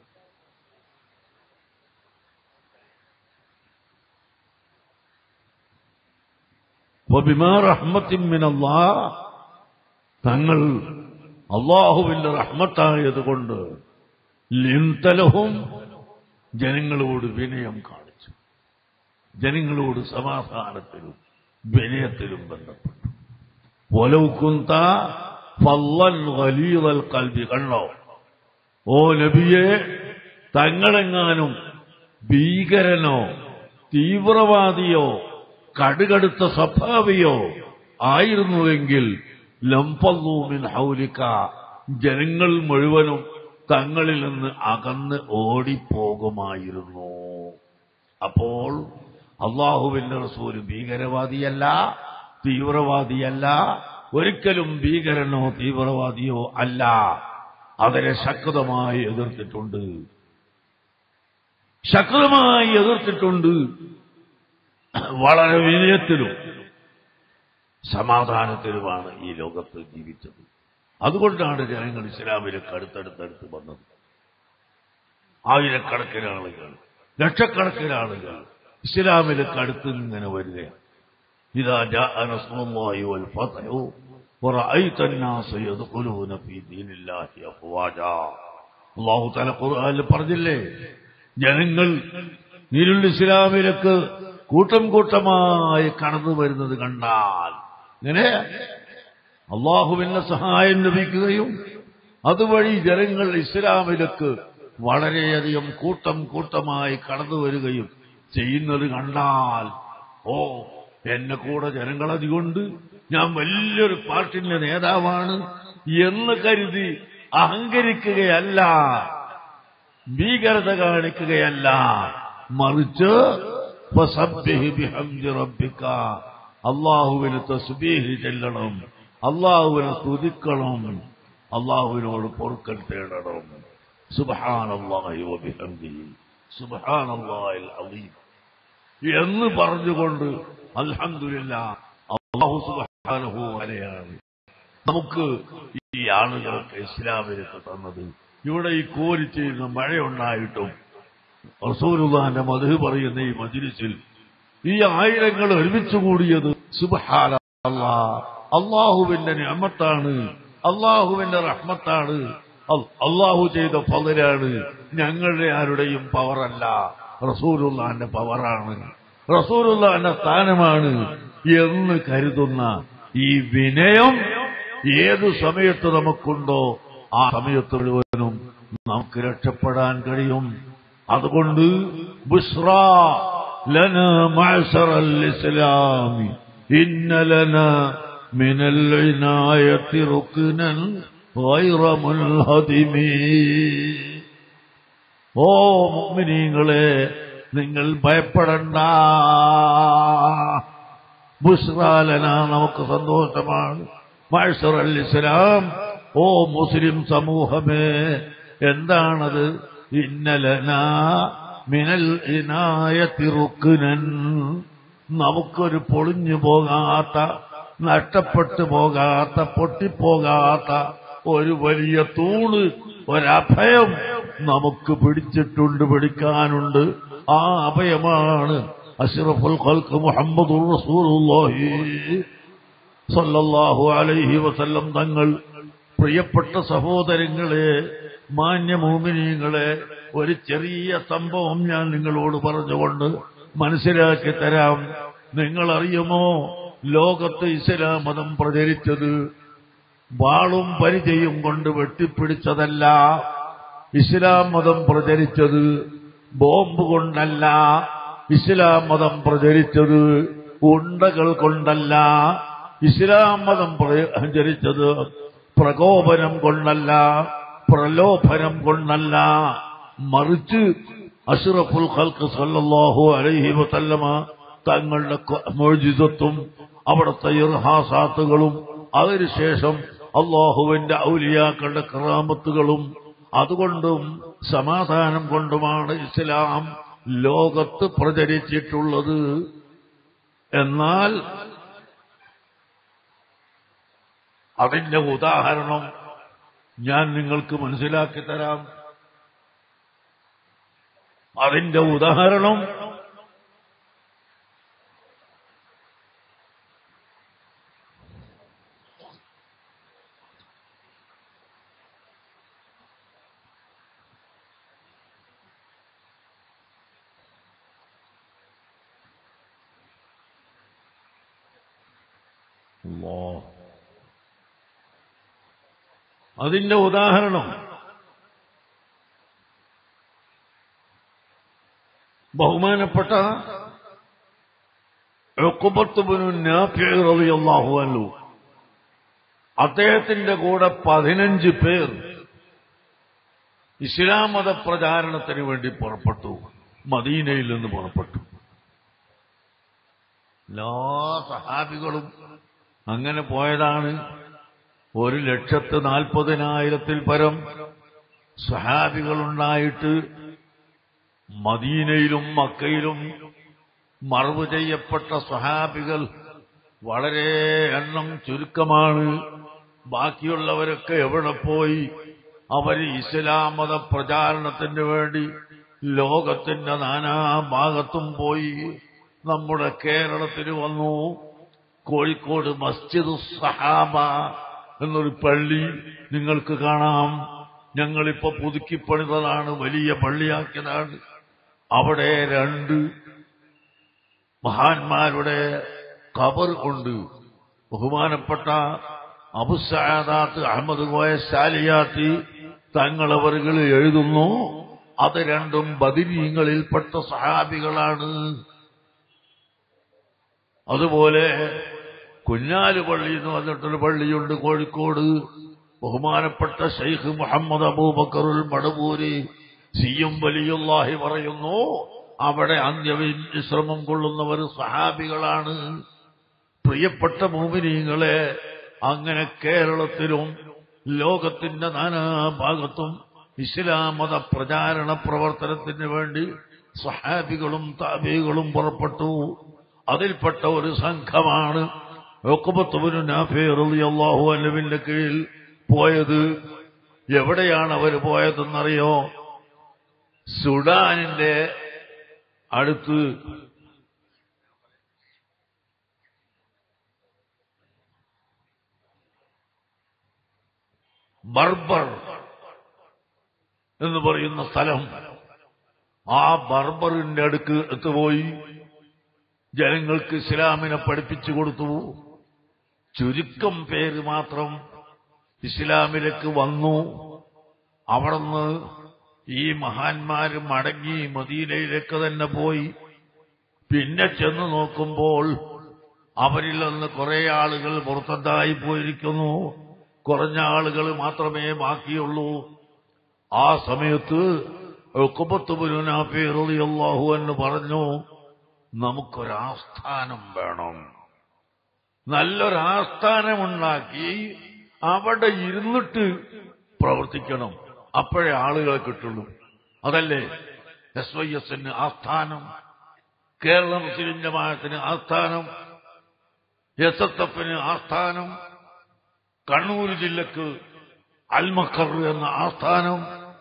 വബിമാ റഹ്മത്തിൻ മിനല്ലാഹ്, തങ്ങൾ അള്ളാഹുവിന്റെ റഹ്മത്തായതുകൊണ്ട് ലിൻത ലഹും, ജനങ്ങളോട് വിനയം കാണിച്ചു. ജനങ്ങളോട് സമാധാനത്തിലും വിനയത്തിലും ബന്ധപ്പെട്ടു. വലൗ കുൻത ഫല്ലൻ ഗലീദൽ ഖൽബി, കണ്ടോ ഓ നബിയെ, തങ്ങളെങ്ങാനും ഭീകരനോ തീവ്രവാദിയോ കടുകടുത്ത സ്വഭാവിയോ ആയിരുന്നുവെങ്കിൽ ലംഫല്ലൂ മിൻ ഹൗലിക, ജനങ്ങൾ മുഴുവനും തങ്ങളിൽ നിന്ന് അകന്ന് ഓടിപ്പോകുമായിരുന്നു. അപ്പോൾ അള്ളാഹുവിന്റെ റസൂൽ ഭീകരവാദിയല്ല, തീവ്രവാദിയല്ല, ഒരിക്കലും ഭീകരനോ തീവ്രവാദിയോ അല്ല. അതിനെ ശക്തമായി എതിർത്തിട്ടുണ്ട്, ശക്തമായി എതിർത്തിട്ടുണ്ട്. വളരെ വിനയത്തിലും സമാധാനത്തിലുമാണ് ഈ ലോകത്ത് ജീവിച്ചത്. അതുകൊണ്ടാണ് ജനങ്ങൾ ഇസ്ലാമിലേക്ക് അടുത്തടുത്തടുത്ത് വന്നത്. ആയിരക്കണക്കിന് ആളുകൾ, ലക്ഷക്കണക്കിന് ആളുകൾ ഇസ്ലാമിലേക്ക് അടുത്ത് ഇങ്ങനെ വരികയാണ്. ഇദാ ജാഅ നസ്റുല്ലാഹി വൽ ഫത്ഹു വറഅയ്ത അന്നാസ യദ്ഖുലൂന ഫീ ദീനില്ലാഹി അഫ്വാജാ. അല്ലാഹു തആല ഖുർആനിൽ പറഞ്ഞില്ലേ, ജനങ്ങൾ ദീനുൽ ഇസ്ലാമിലേക്ക് കൂട്ടം കൂട്ടമായി കടന്നു വരുന്നത് കണ്ടാൽ ഇങ്ങനെ അള്ളാഹുവിന്റെ സഹായം ലഭിക്കുകയും അതുവഴി ജനങ്ങൾ ഇസ്ലാമിലേക്ക് വളരെയധികം കൂട്ടം കൂട്ടമായി കടന്നു വരികയും ചെയ്യുന്നത് കണ്ടാൽ, ഓ എന്നെ കൂടെ ജനങ്ങളതുകൊണ്ട് ഞാൻ വലിയൊരു പാർട്ടിന്റെ നേതാവാണ് എന്ന് കരുതി അഹങ്കരിക്കുകയല്ല, ഭീകരത കാണിക്കുകയല്ല, മറിച്ച് ഫസബ്ബിഹ് ബിഹംദി റബ്ബിക, അല്ലാഹുവിനെ തസ്ബീഹ് ചെല്ലണം, അല്ലാഹുവിനെ സ്തുതിക്കണം, അല്ലാഹുവിനോട് പൊറുക്കൽ തേടണം. സുബ്ഹാനല്ലാഹി വബിഹംദിഹി സുബ്ഹാനല്ലാഹിൽ അളീം എന്ന് പറഞ്ഞുകൊണ്ട് അൽഹംദുലില്ലാഹ് അല്ലാഹു സുബ്ഹാനഹു വതആലയാണ് നമുക്ക് ഈ ആളുകൾക്ക് ഇസ്ലാമിലേക്ക് തന്നത്. ഇവിടെ ഈ കോരിച്ചെയ്യുന്ന മഴയുണ്ടായിട്ടും റസൂലുള്ളാഹിന്റെ മദ്ഹ് പറയുന്ന ഈ മജ്ലിസിൽ ഈ ആയിരങ്ങൾ ഒരുമിച്ച് കൂടിയത് സുബ്ഹാനല്ലാഹ്, അല്ലാഹുവിന്റെ നിഅമത്താണ്, അല്ലാഹുവിന്റെ റഹ്മത്താണ്, അല്ലാഹു ചെയ്ത ഫളലാണ്. ഞങ്ങളുടെ ആരുടെയും പവറല്ല, റസൂലുള്ളാഹിന്റെ പവറാണ്, റസൂലുള്ളാഹിന്റെ സ്ഥാനമാണ് എന്ന് കരുതുന്ന ഈ വിനയം ഏതു സമയത്ത് നമുക്കുണ്ടോ ആ സമയത്ത് മുഴുവനും നമുക്ക് രക്ഷപ്പെടാൻ കഴിയും. അതുകൊണ്ട് ബുശ്റാ ലനാ മഅശറൽ ഇസ്ലാമി ഇന്ന ലനാ മിനൽ ഇനായത്തി റുക്നൻ ഗൈറ മുൻഹദിമി. ഓ മുഅ്മിനീങ്ങളെ, നിങ്ങൾ ഭയപ്പെടണ്ട. ബുശ്റാ ലനാ, നമുക്ക് സന്തോഷമാണ്. മഅശറൽ ഇസ്ലാം, ഓ മുസ്ലിം സമൂഹമേ, എന്താണത്? ഇന്ന ലനാ മിനൽ ഇനായത്തി റുക്നൻ, നമുക്കൊരു പൊളിഞ്ഞു പോകാത്ത, നഷ്ടപ്പെട്ടു പോകാത്ത, പൊട്ടിപ്പോകാത്ത ഒരു വലിയ തൂണ്, ഒരഭയം നമുക്ക് പിടിക്കാനുണ്ട്. ആ അഭയമാണ് അഷ്റഫുൽ ഖൽഖ് മുഹമ്മദുർ റസൂലുള്ളാഹി സ്വല്ലല്ലാഹു അലൈഹി വസല്ലം തങ്ങൾ. പ്രിയപ്പെട്ട സഹോദരങ്ങളെ, മാന്യ മുഅ്മിനീങ്ങളെ, ഒരു ചെറിയ സംഭവം ഞാൻ നിങ്ങളോട് പറഞ്ഞുകൊണ്ട് മനസ്സിലാക്കി തരാം. നിങ്ങളറിയുമോ, ലോകത്ത് ഇസ്ലാം മതം പ്രചരിച്ചത് വാളും പരിചയും കൊണ്ട് വെട്ടിപ്പിടിച്ചതല്ല. ഇസ്ലാം മതം പ്രചരിച്ചത് ബോംബ് കൊണ്ടല്ല. ഇസ്ലാം മതം പ്രചരിച്ചത് ഉണ്ടകൾ കൊണ്ടല്ല. ഇസ്ലാം മതം പ്രചരിച്ചത് പ്രകോപനം കൊണ്ടല്ല, പ്രലോഭനം കൊണ്ടല്ല, മറിച്ച് അഷ്റഫുൽ ഖൽഖ് സല്ലല്ലാഹു അലൈഹി വസല്ലമ തങ്ങളുടെ മുഅ്ജിസത്തും അവിടുത്തെ ഇർഹാസാത്തുകളും അതിനുശേഷം അല്ലാഹുവിന്റെ ഔലിയാക്കളുടെ കറാമത്തുകളും അതുകൊണ്ടും സമാധാനം കൊണ്ടുമാണ് ഇസ്ലാം ലോകത്ത് പ്രചരിച്ചിട്ടുള്ളത്. എന്നാൽ അതിന്റെ ഉദാഹരണം ഞാൻ നിങ്ങൾക്ക് മനസ്സിലാക്കി തരാം. അതിന്റെ ഉദാഹരണം അതിന്റെ ഉദാഹരണം ബഹുമാനപ്പെട്ട ഉഖബത്ത് ഇബ്നു നാഫിഅ റളിയല്ലാഹു അൻഹു, അദ്ദേഹത്തിന്റെ കൂടെ 15 പേർ ഇസ്ലാം മത പ്രചാരണത്തിന് വേണ്ടി പുറപ്പെട്ടു. മദീനയിൽ നിന്ന് പുറപ്പെട്ടു. എല്ലാ സഹാബികളും അങ്ങനെ പോയതാണ്. 1,40,000-ൽ പരം സഹാബികളുണ്ടായിട്ട് മദീനയിലും മക്കയിലും മറവ് ചെയ്യപ്പെട്ട സഹാബികൾ വളരെ എണ്ണം ചുരുക്കമാണ്. ബാക്കിയുള്ളവരൊക്കെ എവിടെ പോയി? അവർ ഇസ്ലാം മത പ്രചാരണത്തിന് വേണ്ടി ലോകത്തിന്റെ നാനാഭാഗത്തും പോയി. നമ്മുടെ കേരളത്തിൽ വന്നു. കോഴിക്കോട് മസ്ജിദ് സഹാബ എന്നൊരു പള്ളി നിങ്ങൾക്ക് കാണാം. ഞങ്ങളിപ്പോ പുതുക്കിപ്പണിതതാണ്, വലിയ പള്ളിയാക്കിയതാണ്. അവിടെ 2 മഹാന്മാരുടെ ഖബർ ഉണ്ട്. ബഹുമാനപ്പെട്ട അബുസഅദാത്ത് അഹമ്മദ് കോയ സാലിയാത്തി തങ്ങളവറുകൾ എഴുതുന്നു, അത് 2 ബദരീങ്ങളിൽപ്പെട്ട സഹാബികളാണ്. അതുപോലെ കുഞ്ഞാല് പള്ളി എന്ന് പറഞ്ഞിട്ടൊരു പള്ളിയുണ്ട് കോഴിക്കോട്. ബഹുമാനപ്പെട്ട ശൈഖ് മുഹമ്മദ് അബൂബക്കറുൽ മടവൂരി സിയും വലിയുല്ലാഹി പറയുന്നു, അവിടെ അന്ത്യവിശ്രമം കൊള്ളുന്നവർ സഹാബികളാണ്. പ്രിയപ്പെട്ട മുഅ്മിനീങ്ങളെ, അങ്ങനെ കേരളത്തിലും ലോകത്തിന്റെ നാനാഭാഗത്തും ഇസ്ലാം മത പ്രചാരണ പ്രവർത്തനത്തിന് വേണ്ടി സഹാബികളും താബീകളും പുറപ്പെട്ടു. അതിൽപ്പെട്ട ഒരു സംഘമാണ് ഉഖബത്ത് ഇബ്നു നാഫി റളിയല്ലാഹു അൻഹുവിന്റെ കീഴിൽ പോയത്. എവിടെയാണ് അവർ പോയതെന്നറിയോ? സുഡാനിന്റെ അടുത്ത് ബർബർ എന്ന് പറയുന്ന സ്ഥലം. ആ ബർബറിന്റെ അടുത്ത് പോയി ജനങ്ങൾക്ക് ഇസ്ലാമിനെ പഠിപ്പിച്ചു കൊടുത്തു. ചുരുക്കം പേര് മാത്രം ഇസ്ലാമിലേക്ക് വന്നു. അവിടുന്ന് ഈ മഹാന്മാര് മടങ്ങി മദീനയിലേക്ക് തന്നെ പോയി. പിന്നെ ചെന്ന് നോക്കുമ്പോൾ അവരിൽ നിന്ന് കുറെ ആളുകൾ പുറത്തതായി പോയിരിക്കുന്നു. കുറഞ്ഞ ആളുകൾ മാത്രമേ ബാക്കിയുള്ളൂ. ആ സമയത്ത് ഉഖബത്ത് ഇബ്നു നാഫി റളിയല്ലാഹു അൻഹു പറഞ്ഞു, നമുക്കൊരാസ്ഥാനം വേണം. നല്ലൊരാസ്ഥാനമുണ്ടാക്കി അവിടെ ഇരുന്നിട്ട് പ്രവർത്തിക്കണം. അപ്പോഴേ ആളുകളെ കിട്ടുള്ളൂ. അതല്ലേ SYSന് ആസ്ഥാനം, കേരള മുസ്ലിം ജമാഅത്തിന് ആസ്ഥാനം, SSFന് ആസ്ഥാനം, കണ്ണൂർ ജില്ലക്ക് അൽമഖർ എന്ന ആസ്ഥാനം.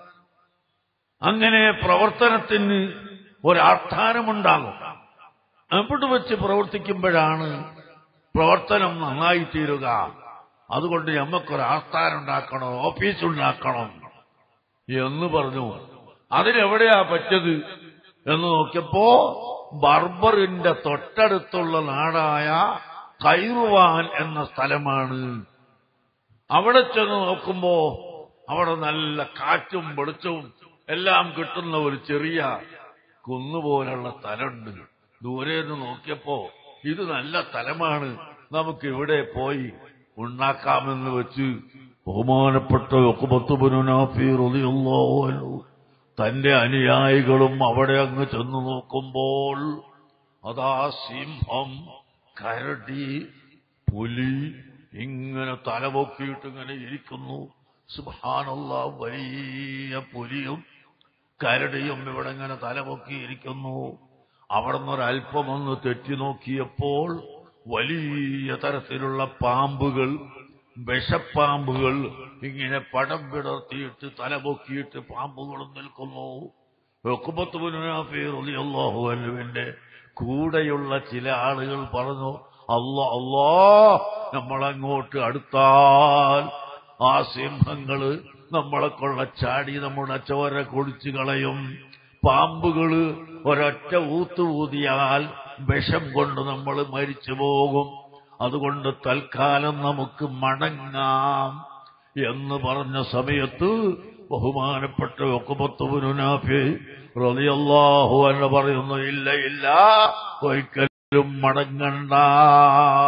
അങ്ങനെ പ്രവർത്തനത്തിന് ഒരാസ്ഥാനമുണ്ടാകും. അവിടെ വെച്ച് പ്രവർത്തിക്കുമ്പോഴാണ് പ്രവർത്തനം നന്നായി തീരുക. അതുകൊണ്ട് നമുക്കൊരാസ്ഥാനം ഉണ്ടാക്കണം, ഓഫീസ് ഉണ്ടാക്കണം എന്ന് പറഞ്ഞു. അതിനെവിടെയാ പറ്റത് എന്ന് നോക്കിയപ്പോ ബർബറിന്റെ തൊട്ടടുത്തുള്ള നാടായ കൈറുവാൻ എന്ന സ്ഥലമാണ്. അവിടെ ചെന്ന് നോക്കുമ്പോ അവിടെ നല്ല കാറ്റും വെളിച്ചവും എല്ലാം കിട്ടുന്ന ഒരു ചെറിയ കുന്നുപോലുള്ള സ്ഥലമുണ്ട്. ദൂരെ നിന്ന് നോക്കിയപ്പോ ഇത് നല്ല സ്ഥലമാണ്, നമുക്ക് ഇവിടെ പോയി ഉണ്ടാക്കാമെന്ന് വെച്ച് ബഹുമാനപ്പെട്ട ഉഖബത്ത് ഇബ്നു നാഫി റളിയല്ലാഹു അൻഹു തന്റെ അനുയായികളും അവിടെ അങ്ങ് ചെന്നു നോക്കുമ്പോൾ അതാ സിംഹം, കരടി, പുലി ഇങ്ങനെ തലപൊക്കിയിട്ട് ഇങ്ങനെ ഇരിക്കുന്നു. സുബ്ഹാനല്ലാഹ്, വലിയ പുലിയും കരടിയും ഇവിടെ ഇങ്ങനെ തലപൊക്കിയിരിക്കുന്നു. അവിടെ നിന്നൊരൽപ്പമൊന്ന് തെറ്റി നോക്കിയപ്പോൾ വലിയ തരത്തിലുള്ള പാമ്പുകൾ, വിഷപ്പാമ്പുകൾ ഇങ്ങനെ പടം വിടർത്തിയിട്ട് തലപൊക്കിയിട്ട് പാമ്പുകളും നിൽക്കുന്നു. ഉഖബത്ത് ഇബ്നു നാഫി റളിയല്ലാഹു അൻഹുവിന്റെ കൂടെയുള്ള ചില ആളുകൾ പറഞ്ഞു, അല്ലാഹ്, നമ്മളങ്ങോട്ട് അടുത്താൽ ആ സിംഹങ്ങള് നമ്മളെ കൊള്ളച്ചാടി നമ്മുടെ ചോര കുടിച്ചു കളയും. പാമ്പുകള് ഒരൊറ്റ ഊത്തുകൂതിയാൽ വിഷം കൊണ്ട് നമ്മൾ മരിച്ചു പോകും. അതുകൊണ്ട് തൽക്കാലം നമുക്ക് മടങ്ങാം എന്ന് പറഞ്ഞ സമയത്ത് ബഹുമാനപ്പെട്ട ഉഖബത്ത് ഇബ്നു നാഫി റളിയല്ലാഹു അൻഹു പറയുന്നു, ഇല്ല ഇല്ല, ഒരിക്കലും മടങ്ങണ്ട.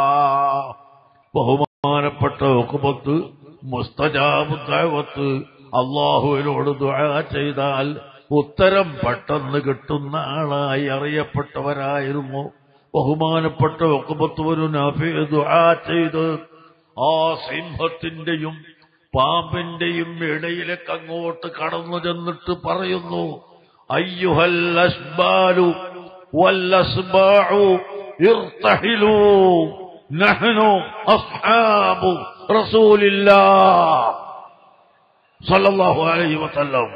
ബഹുമാനപ്പെട്ട ഉഖബത്ത് മുസ്തജാബ് ദഅവത്ത് അള്ളാഹുവിനോട് ദുആ ചെയ്താൽ ഉത്തരം പെട്ടെന്ന് കിട്ടുന്ന ആളായി അറിയപ്പെട്ടവരായിരുന്നു. ബഹുമാനപ്പെട്ട ഉഖബത്ത് ബിൻ നാഫി ദുആ ചെയ്ത് ആ സിംഹത്തിന്റെയും പാമ്പിന്റെയും ഇടയിലേക്ക് അങ്ങോട്ട് കടന്നു ചെന്നിട്ട് പറയുന്നു, അയ്യുഹൽ അസ്ബാലു വൽ അസ്ബാഉ ഇർതഹിലൂ നഹ്നു അസ്ഹാബു റസൂലില്ലാഹ് സല്ലല്ലാഹു അലൈഹി വസല്ലം.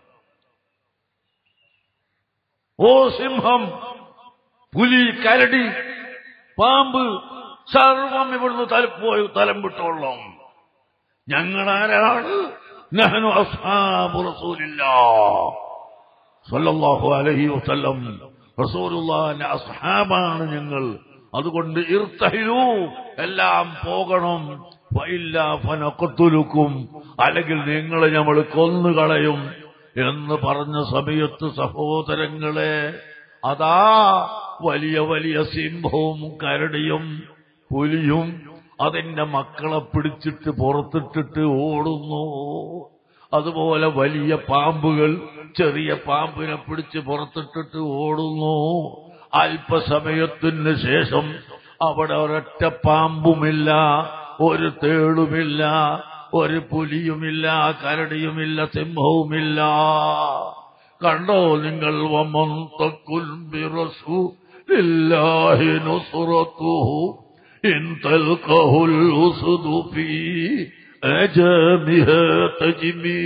ഓ സിംഹം, പുലി, കരടി, പാമ്പ് സർവം ഇവിടുന്ന് തലം വിട്ടോളാം. ഞങ്ങളാരാണ്? നഹ്നു അസ്ഹാബു റസൂലില്ലാഹ് സല്ലല്ലാഹു അലൈഹി വസല്ലം. റസൂലുള്ളാഹിന്റെ അസ്ഹാബാണ് ഞങ്ങൾ. അതുകൊണ്ട് ഇർതഹിലൂ, എല്ലാം പോകണം. വഇല്ലാ ഫനഖ്തുലുക്കും, അല്ലെങ്കിൽ നിങ്ങളെ നമ്മൾ കൊന്നുകളയും എന്ന് പറഞ്ഞ സമയത്ത് സഹോദരങ്ങളെ, അതാ വലിയ വലിയ സിംഹവും കരടിയും പുലിയും അതിന്റെ മക്കളെ പിടിച്ചിട്ട് പുറത്തിട്ടിട്ട് ഓടുന്നു. അതുപോലെ വലിയ പാമ്പുകൾ ചെറിയ പാമ്പിനെ പിടിച്ച് പുറത്തിട്ടിട്ട് ഓടുന്നു. അല്പസമയത്തിന് ശേഷം അവിടെ ഒരൊറ്റ പാമ്പുമില്ല, ഒരു തേളുമില്ല, ഒരു പുലിയുമില്ല, കരടിയുമില്ല, സിംഹവുമില്ല. കണ്ടോ നിങ്ങൾ? വമൻ തഖുൽ ബിറസൂലില്ലാഹി നുസ്റതുഹു ഇൻ തൽഖഹുൽ ഉസ്ദു ഫീ അജമിഹാ തജ്മീ.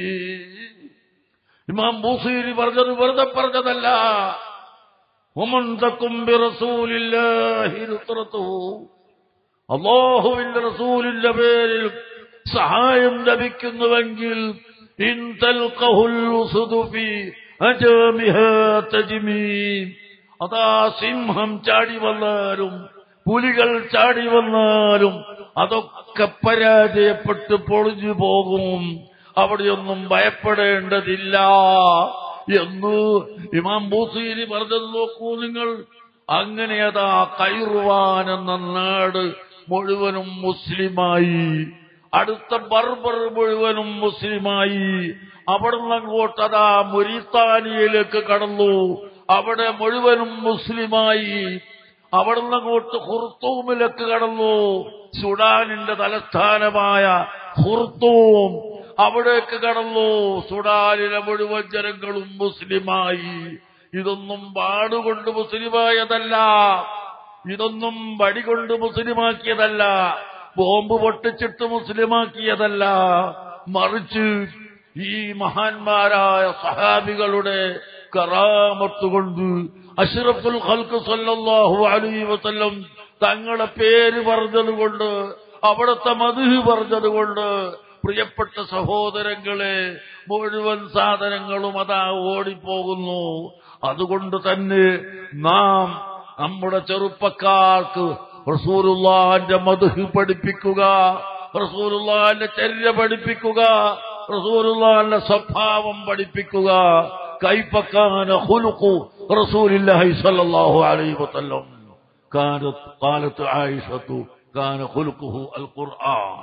ഇമാം ബൂസീരി പറഞ്ഞത് വെറുതെ പറഞ്ഞതല്ല. വമൻ തഖും ബിറസൂലില്ലാഹി നുസ്റതുഹു, അല്ലാഹുവിന്റെ റസൂലിന്റെ പേരിൽ സഹായം ലഭിക്കുന്നുവെങ്കിൽ ഇൻ തൽഖഹുൽ ഉസ്ദു ഫീ അജമിഹാ തജ്മീ, അതാ സിംഹം ചാടി വന്നാലും പുലികൾ ചാടി വന്നാലും അതൊക്കെ പരാജയപ്പെട്ട് പൊളിഞ്ഞു പോകും. അവിടെയൊന്നും ഭയപ്പെടേണ്ടതില്ല എന്ന് ഇമാം ബൂസീരി പറഞ്ഞത് നോക്കൂ നിങ്ങൾ. അങ്ങനെ അതാ കൈറുവാൻ എന്ന നാട് മുഴുവനും മുസ്ലിമായി, അടുത്ത ബർബർ മുഴുവനും മുസ്ലിമായി. അവിടുന്ന് അങ്ങോട്ട് അതാ മുരിത്താനിയയിലേക്ക് കടന്നു, അവിടെ മുഴുവനും മുസ്ലിമായി. അവിടുന്ന് അങ്ങോട്ട് ഖുർത്തൂമിലേക്ക് കടന്നു, സുഡാനിന്റെ തലസ്ഥാനമായ ഖുർത്തൂം, അവിടേക്ക് കടന്നു. സുഡാനിലെ മുഴുവൻ ജനങ്ങളും മുസ്ലിമായി. ഇതൊന്നും പാടുകൊണ്ട് മുസ്ലിമായതല്ല, ഇതൊന്നും വടികൊണ്ട് മുസ്ലിമാക്കിയതല്ല, ബോംബ് പൊട്ടിച്ചിട്ട് മുസ്ലിമാക്കിയതല്ല. മറിച്ച് ഈ മഹാന്മാരായ സഹാബികളുടെ കറാമത്ത് കൊണ്ട് അഷ്റഫുൽ ഖൽഖ് സല്ലല്ലാഹു അലൈഹി വസല്ലം തങ്ങളെ പേര് പറഞ്ഞതുകൊണ്ട്, അവിടുത്തെ മദ്ഹ് പറഞ്ഞതുകൊണ്ട്, പ്രിയപ്പെട്ട സഹോദരങ്ങളെ, മുഴുവൻ സാധനങ്ങളും അതാ ഓടിപ്പോകുന്നു. അതുകൊണ്ട് തന്നെ നാം നമ്മുടെ ചെറുപ്പക്കാർക്ക് റസൂലുള്ളാഹിന്റെ മദ്ഹ് പഠിപ്പിക്കുക, റസൂലുള്ളാഹിന്റെ ചര്യ പഠിപ്പിക്കുക, റസൂലുള്ളാഹിന്റെ സ്വഭാവം പഠിപ്പിക്കുക. കൈഫ കാന ഖുലുഖു റസൂലില്ലാഹി സ്വല്ലല്ലാഹു അലൈഹി വസല്ലം. ഖാലത്ത് ആയിഷത്തു കാന ഖുലുഖുഹു അൽ ഖുർആൻ.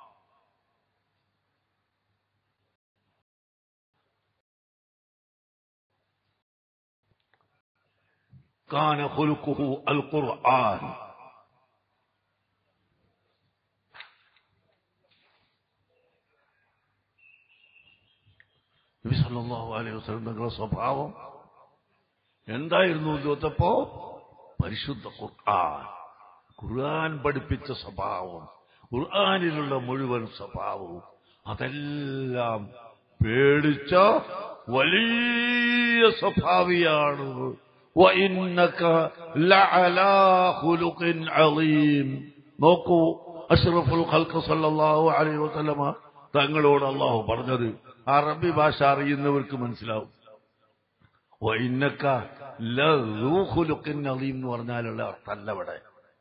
കാന ഖുലുഖുഹു അൽ ഖുർആൻ. നബി സല്ലല്ലാഹു അലൈഹി വസല്ലം തങ്ങളുടെ സ്വഭാവം എന്തായിരുന്നു ചോദിച്ചപ്പോ, പരിശുദ്ധ ഖുർആൻ, ഖുർആൻ പഠിപ്പിച്ച സ്വഭാവം, ഖുർആനിലുള്ള മുഴുവൻ സ്വഭാവവും അതെല്ലാം പേടിച്ച വലിയ സ്വഭാവിയാണ്. വഇന്നക ലഅലാ ഖുലുഖിൻ അളീം. നോക്കൂ, അഷ്റഫുൽ ഖൽഖ് സല്ലല്ലാഹു അലൈഹി വസല്ലമ തങ്ങളോട് അല്ലാഹു പറഞ്ഞത് അറബി ഭാഷ അറിയുന്നവർക്ക് മനസ്സിലാവും. വഇന്നക ലദൂ ഖുലുഖിൻ അളീം എന്ന് പറഞ്ഞാലുള്ള അർത്ഥമല്ല ഇവിടെ.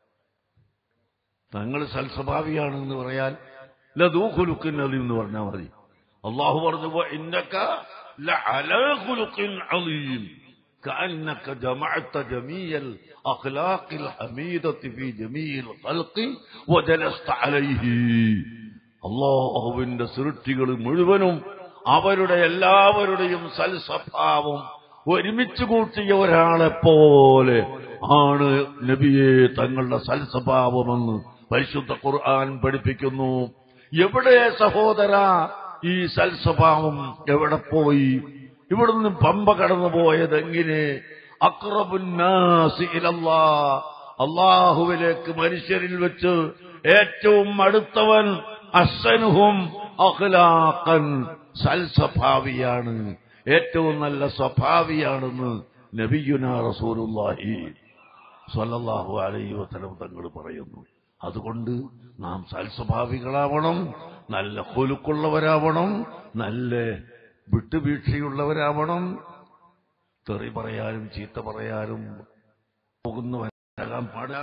തങ്ങൾ സൽസ്വഭാവിയാണെന്ന് പറയാൻ ലദൂ ഖുലുഖിൻ അളീം എന്ന് പറഞ്ഞാൽ മതി. അല്ലാഹു പറഞ്ഞു വഇന്നക ലഅലാ ഖുലുഖിൻ അളീം كأنك جمعت جميع الأخلاق الحميدة في جميع الخلق وجلست عليه. അല്ലാഹുവിന്റെ സൃഷ്ടികൾ മുഴുവനും അവരുടെ എല്ലാവരുടെയും സൽസ്വഭാവം ഒരുമിച്ച് കൂട്ടിയ ഒരാളെപ്പോലെ ആണ് നബിയെ തങ്ങളുടെ സൽസ്വഭാവമെന്ന് പരിശുദ്ധ ഖുർആൻ പഠിപ്പിക്കുന്നു. എവിടെ സഹോദര ഈ സൽസ്വഭാവം? എവിടെ പോയി? ഇവിടുന്ന് പമ്പ കടന്നു പോയതെങ്ങനെ? അഖ്റബുന്നാസി ഇലല്ലാഹ്, അല്ലാഹുവിലേക്ക് മനുഷ്യരിൽ വെച്ച് ഏറ്റവും അടുത്തവൻ അഹ്സനുഹും അഖ്ലാഖൻ, സൽസ്വഭാവിയാണ്, ഏറ്റവും നല്ല സ്വഭാവിയാണെന്ന് നബിയുനാ റസൂലുള്ളാഹി സ്വല്ലല്ലാഹു അലൈഹി വസല്ലം തങ്ങൾ പറയുന്നു. അതുകൊണ്ട് നാം സൽസ്വഭാവികളാവണം, നല്ല ഖുലുഖുള്ളവരാവണം, നല്ല വിട്ടുവീഴ്ചയുള്ളവരാവണം. തെറി പറയാനും ചീത്ത പറയാനും പോകുന്നവരാകാൻ പാടില്ല.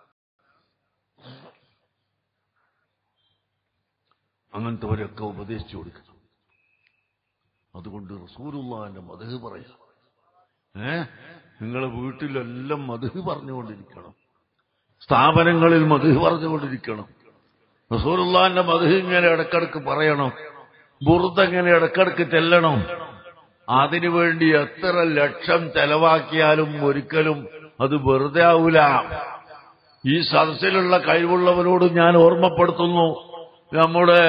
അങ്ങനത്തെവരൊക്കെ ഉപദേശിച്ചു കൊടുക്കണം. അതുകൊണ്ട് റസൂലുള്ളാഹിന്റെ മദ്ഹ് പറയാം. നിങ്ങളെ വീട്ടിലെല്ലാം മദ്ഹ് പറഞ്ഞുകൊണ്ടിരിക്കണം, സ്ഥാപനങ്ങളിൽ മദ്ഹ് പറഞ്ഞുകൊണ്ടിരിക്കണം. റസൂലുള്ളാഹിന്റെ മദ്ഹ് ഇങ്ങനെ ഇടക്കിടക്ക് പറയണം, ബുർദ ഇങ്ങനെ ഇടക്കിടക്ക് ചെല്ലണം. അതിനുവേണ്ടി എത്ര ലക്ഷം ചെലവാക്കിയാലും ഒരിക്കലും അത് വെറുതെ ആവൂല. ഈ സദസ്സിലുള്ള കഴിവുള്ളവരോട് ഞാൻ ഓർമ്മപ്പെടുത്തുന്നു, നമ്മുടെ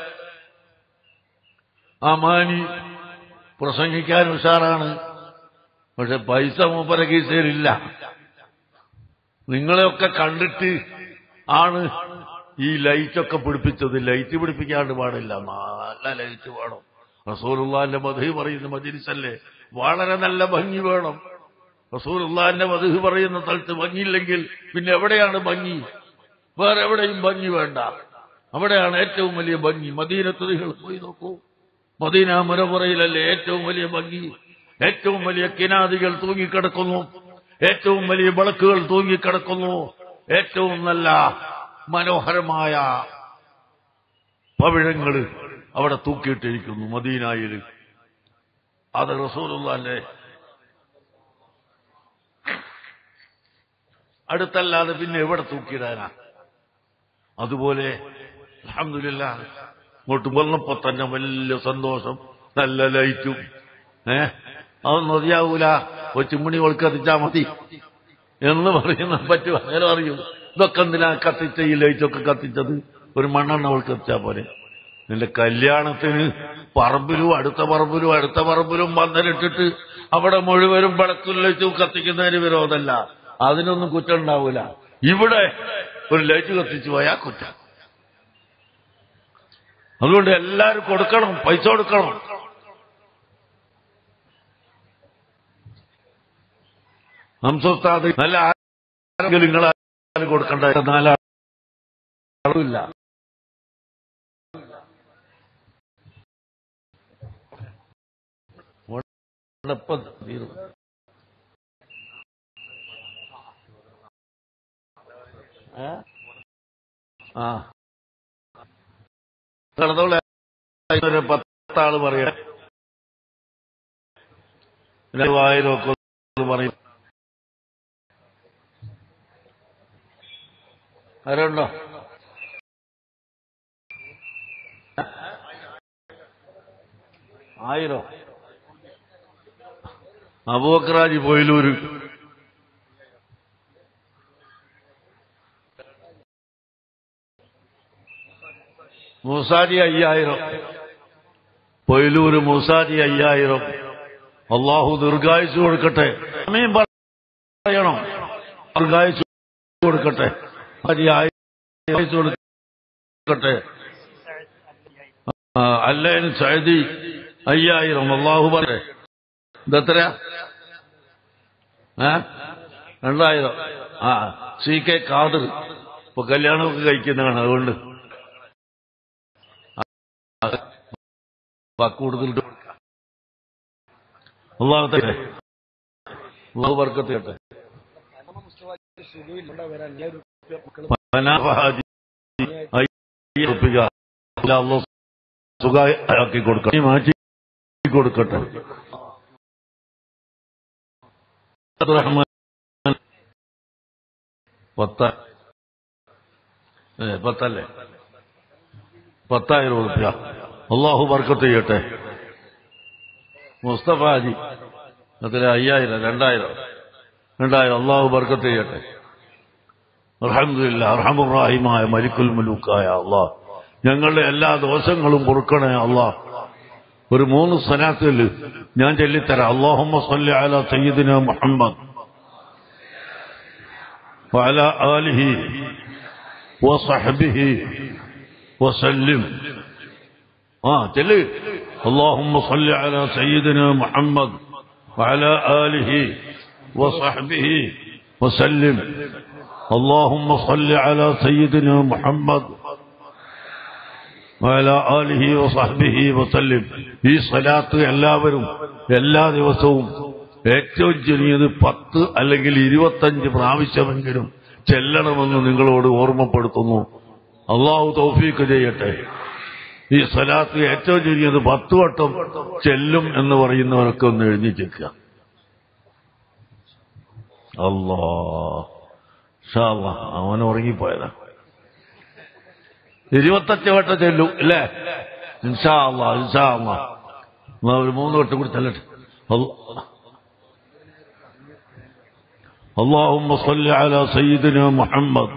അമാനി പ്രസംഗിക്കാൻ ഉഷാറാണ്, പക്ഷെ പൈസ മൂപ്പര കീശയിലില്ല. നിങ്ങളെയൊക്കെ കണ്ടിട്ട് ആണ് ഈ ലൈറ്റൊക്കെ പിടിപ്പിച്ചത്. ലൈറ്റ് പിടിപ്പിക്കാണ്ട് പാടില്ല, നല്ല ലൈറ്റ് വേണം. റസൂലുള്ളാഹിന്റെ മദ്ഹ് പറയുന്ന മജ്‌ലിസല്ലേ, വളരെ നല്ല ഭംഗി വേണം. റസൂലുള്ളാഹിന്റെ മദ്ഹ് പറയുന്ന സ്ഥലത്ത് ഭംഗിയില്ലെങ്കിൽ പിന്നെ എവിടെയാണ് ഭംഗി? വേറെ എവിടെയും ഭംഗി വേണ്ട, അവിടെയാണ് ഏറ്റവും വലിയ ഭംഗി. മദീനത്ത് നിങ്ങൾ പോയി നോക്കൂ, മദീന മുനവറയിലല്ലേ ഏറ്റവും വലിയ ഭംഗി. ഏറ്റവും വലിയ കിനാദികൾ തൂങ്ങിക്കിടക്കുന്നു, ഏറ്റവും വലിയ വിളക്കുകൾ തൂങ്ങിക്കിടക്കുന്നു, ഏറ്റവും നല്ല മനോഹരമായ പവിഴങ്ങൾ അവിടെ തൂക്കിയിട്ടിരിക്കുന്നു മദീനയിൽ. അത് റസൂലുള്ളാഹിന്റെ അടുത്തല്ലാതെ പിന്നെ എവിടെ തൂക്കിയിടാനാ? അതുപോലെ അൽഹംദുലില്ലാഹ് ഇങ്ങോട്ട് വന്നപ്പോ തന്നെ വലിയ സന്തോഷം, നല്ല ലൈറ്റും. അത് മതിയാവൂല, ഒരു ചിമ്മിണി ഒളുക്കത്തിച്ചാ മതി എന്ന് പറയുന്ന പറ്റും. അങ്ങനെ അറിയൂ, ഇതൊക്കെ എന്തിനാ കത്തിച്ച ഈ ലൈറ്റൊക്കെ കത്തിച്ചത്? ഒരു മണ്ണെണ്ണ ഒളുക്കത്തിച്ചാ പോലെ. നിന്റെ കല്യാണത്തിന് പറമ്പിലും അടുത്ത പറമ്പിലും അടുത്ത പറമ്പിലും പന്തലിട്ടിട്ട് അവിടെ മുഴുവനും വിളക്കും ലൈറ്റും കത്തിക്കുന്നതിന് വിരോധമല്ല, അതിനൊന്നും കുറ്റം ഉണ്ടാവൂല. ഇവിടെ ഒരു ലൈറ്റ് കത്തിച്ചു പോയാൽ കുറ്റം. അതുകൊണ്ട് എല്ലാവരും കൊടുക്കണം, പൈസ കൊടുക്കണം. ഹംസോസ്താദ് നല്ല ആരെങ്കിലും നിങ്ങളാരും കൊടുക്കണ്ട, നാലാളില്ല. തീരും. കിടന്നോളെ 10 പറയണം, 1000 ഒക്കെ പറയും. ആരുണ്ടോ? ആയിരോ? അബൂബക്കറാജി പൊയിലൂര് മൂസാജി 5000, പൊയിലൂര് മൂസാജി 5000. അള്ളാഹു ദീർഘായുസ് കൊടുക്കട്ടെ. സമയം പറയണം, ദീർഘായുസ് കൊടുക്കട്ടെ, കൊടുക്കട്ടെ. അല്ലേന് സഅദി 5000. അള്ളാഹു പറയട്ടെ. ഇതെത്രയാ? 2000. CK ഖാദർ ഇപ്പൊ കല്യാണമൊക്കെ കഴിക്കുന്നതാണ്, അതുകൊണ്ട് കൂടുതൽ അള്ളാഹു തരട്ടെ, അള്ളാഹു ബർക്കത്ത് ചെയ്യട്ടെ. സുഖാക്കി കൊടുക്കട്ടെ, മാറ്റി കൊടുക്കട്ടെ. പത്തല്ലേ? 10,000 രൂപ. അള്ളാഹു ബർക്കത്ത് ചെയ്യട്ടെ. മുസ്തഫാജി അതിലെ 5000 2000 അള്ളാഹു ബർക്കത്ത് ചെയ്യട്ടെ. അൽഹംദുലില്ലാഹ്. അർഹമുർ-റഹീമായ മലിക്കുൽ മുലൂക്കായ അള്ളാഹ് ഞങ്ങളുടെ എല്ലാ ദോഷങ്ങളും പൊറുക്കണേ അള്ളാഹ്. ഒരു 3 സലാത്തിൽ ഞാൻ ചൊല്ലിത്തരാം. അല്ലാഹുമ്മ സ്വല്ലി അലാ സയ്യിദിനാ മുഹമ്മദ് വഅലാ ആലിഹി വസഹ്ബിഹി വസല്ലിം. ചൊല്ല്. അല്ലാഹുമ്മ സ്വല്ലി അലാ സയ്യിദിനാ മുഹമ്മദ് വഅലാ ആലിഹി വസഹ്ബിഹി വസല്ലിം. അല്ലാഹുമ്മ സ്വല്ലി അലാ സയ്യിദിനാ മുഹമ്മദ് വഅലാ ആലിഹി വസഹ്ബിഹി വസല്ലിം. ഈ സ്വലാത്ത് എല്ലാവരും എല്ലാ ദിവസവും ഏറ്റവും ചുരുങ്ങിയത് 10 അല്ലെങ്കിൽ 25 പ്രാവശ്യമെങ്കിലും ചെല്ലണമെന്ന് നിങ്ങളോട് ഓർമ്മപ്പെടുത്തുന്നു. അള്ളാഹു തൗഫീഖ് ചെയ്യട്ടെ. ഈ സ്വലാത്ത് ഏറ്റവും ചുരുങ്ങിയത് 10 വട്ടം ചെല്ലും എന്ന് പറയുന്നവരൊക്കെ ഒന്ന് എഴുന്നേൽക്കുക. അവൻ ഉറങ്ങിപ്പോയതാ. 25 വട്ടം ചെല്ലും അല്ലേ? ഇൻഷാ അല്ലാഹ്. ഒരു 3 വട്ടം കൂടി ചെല്ലട്ടെ. اللهم صل على سيدنا محمد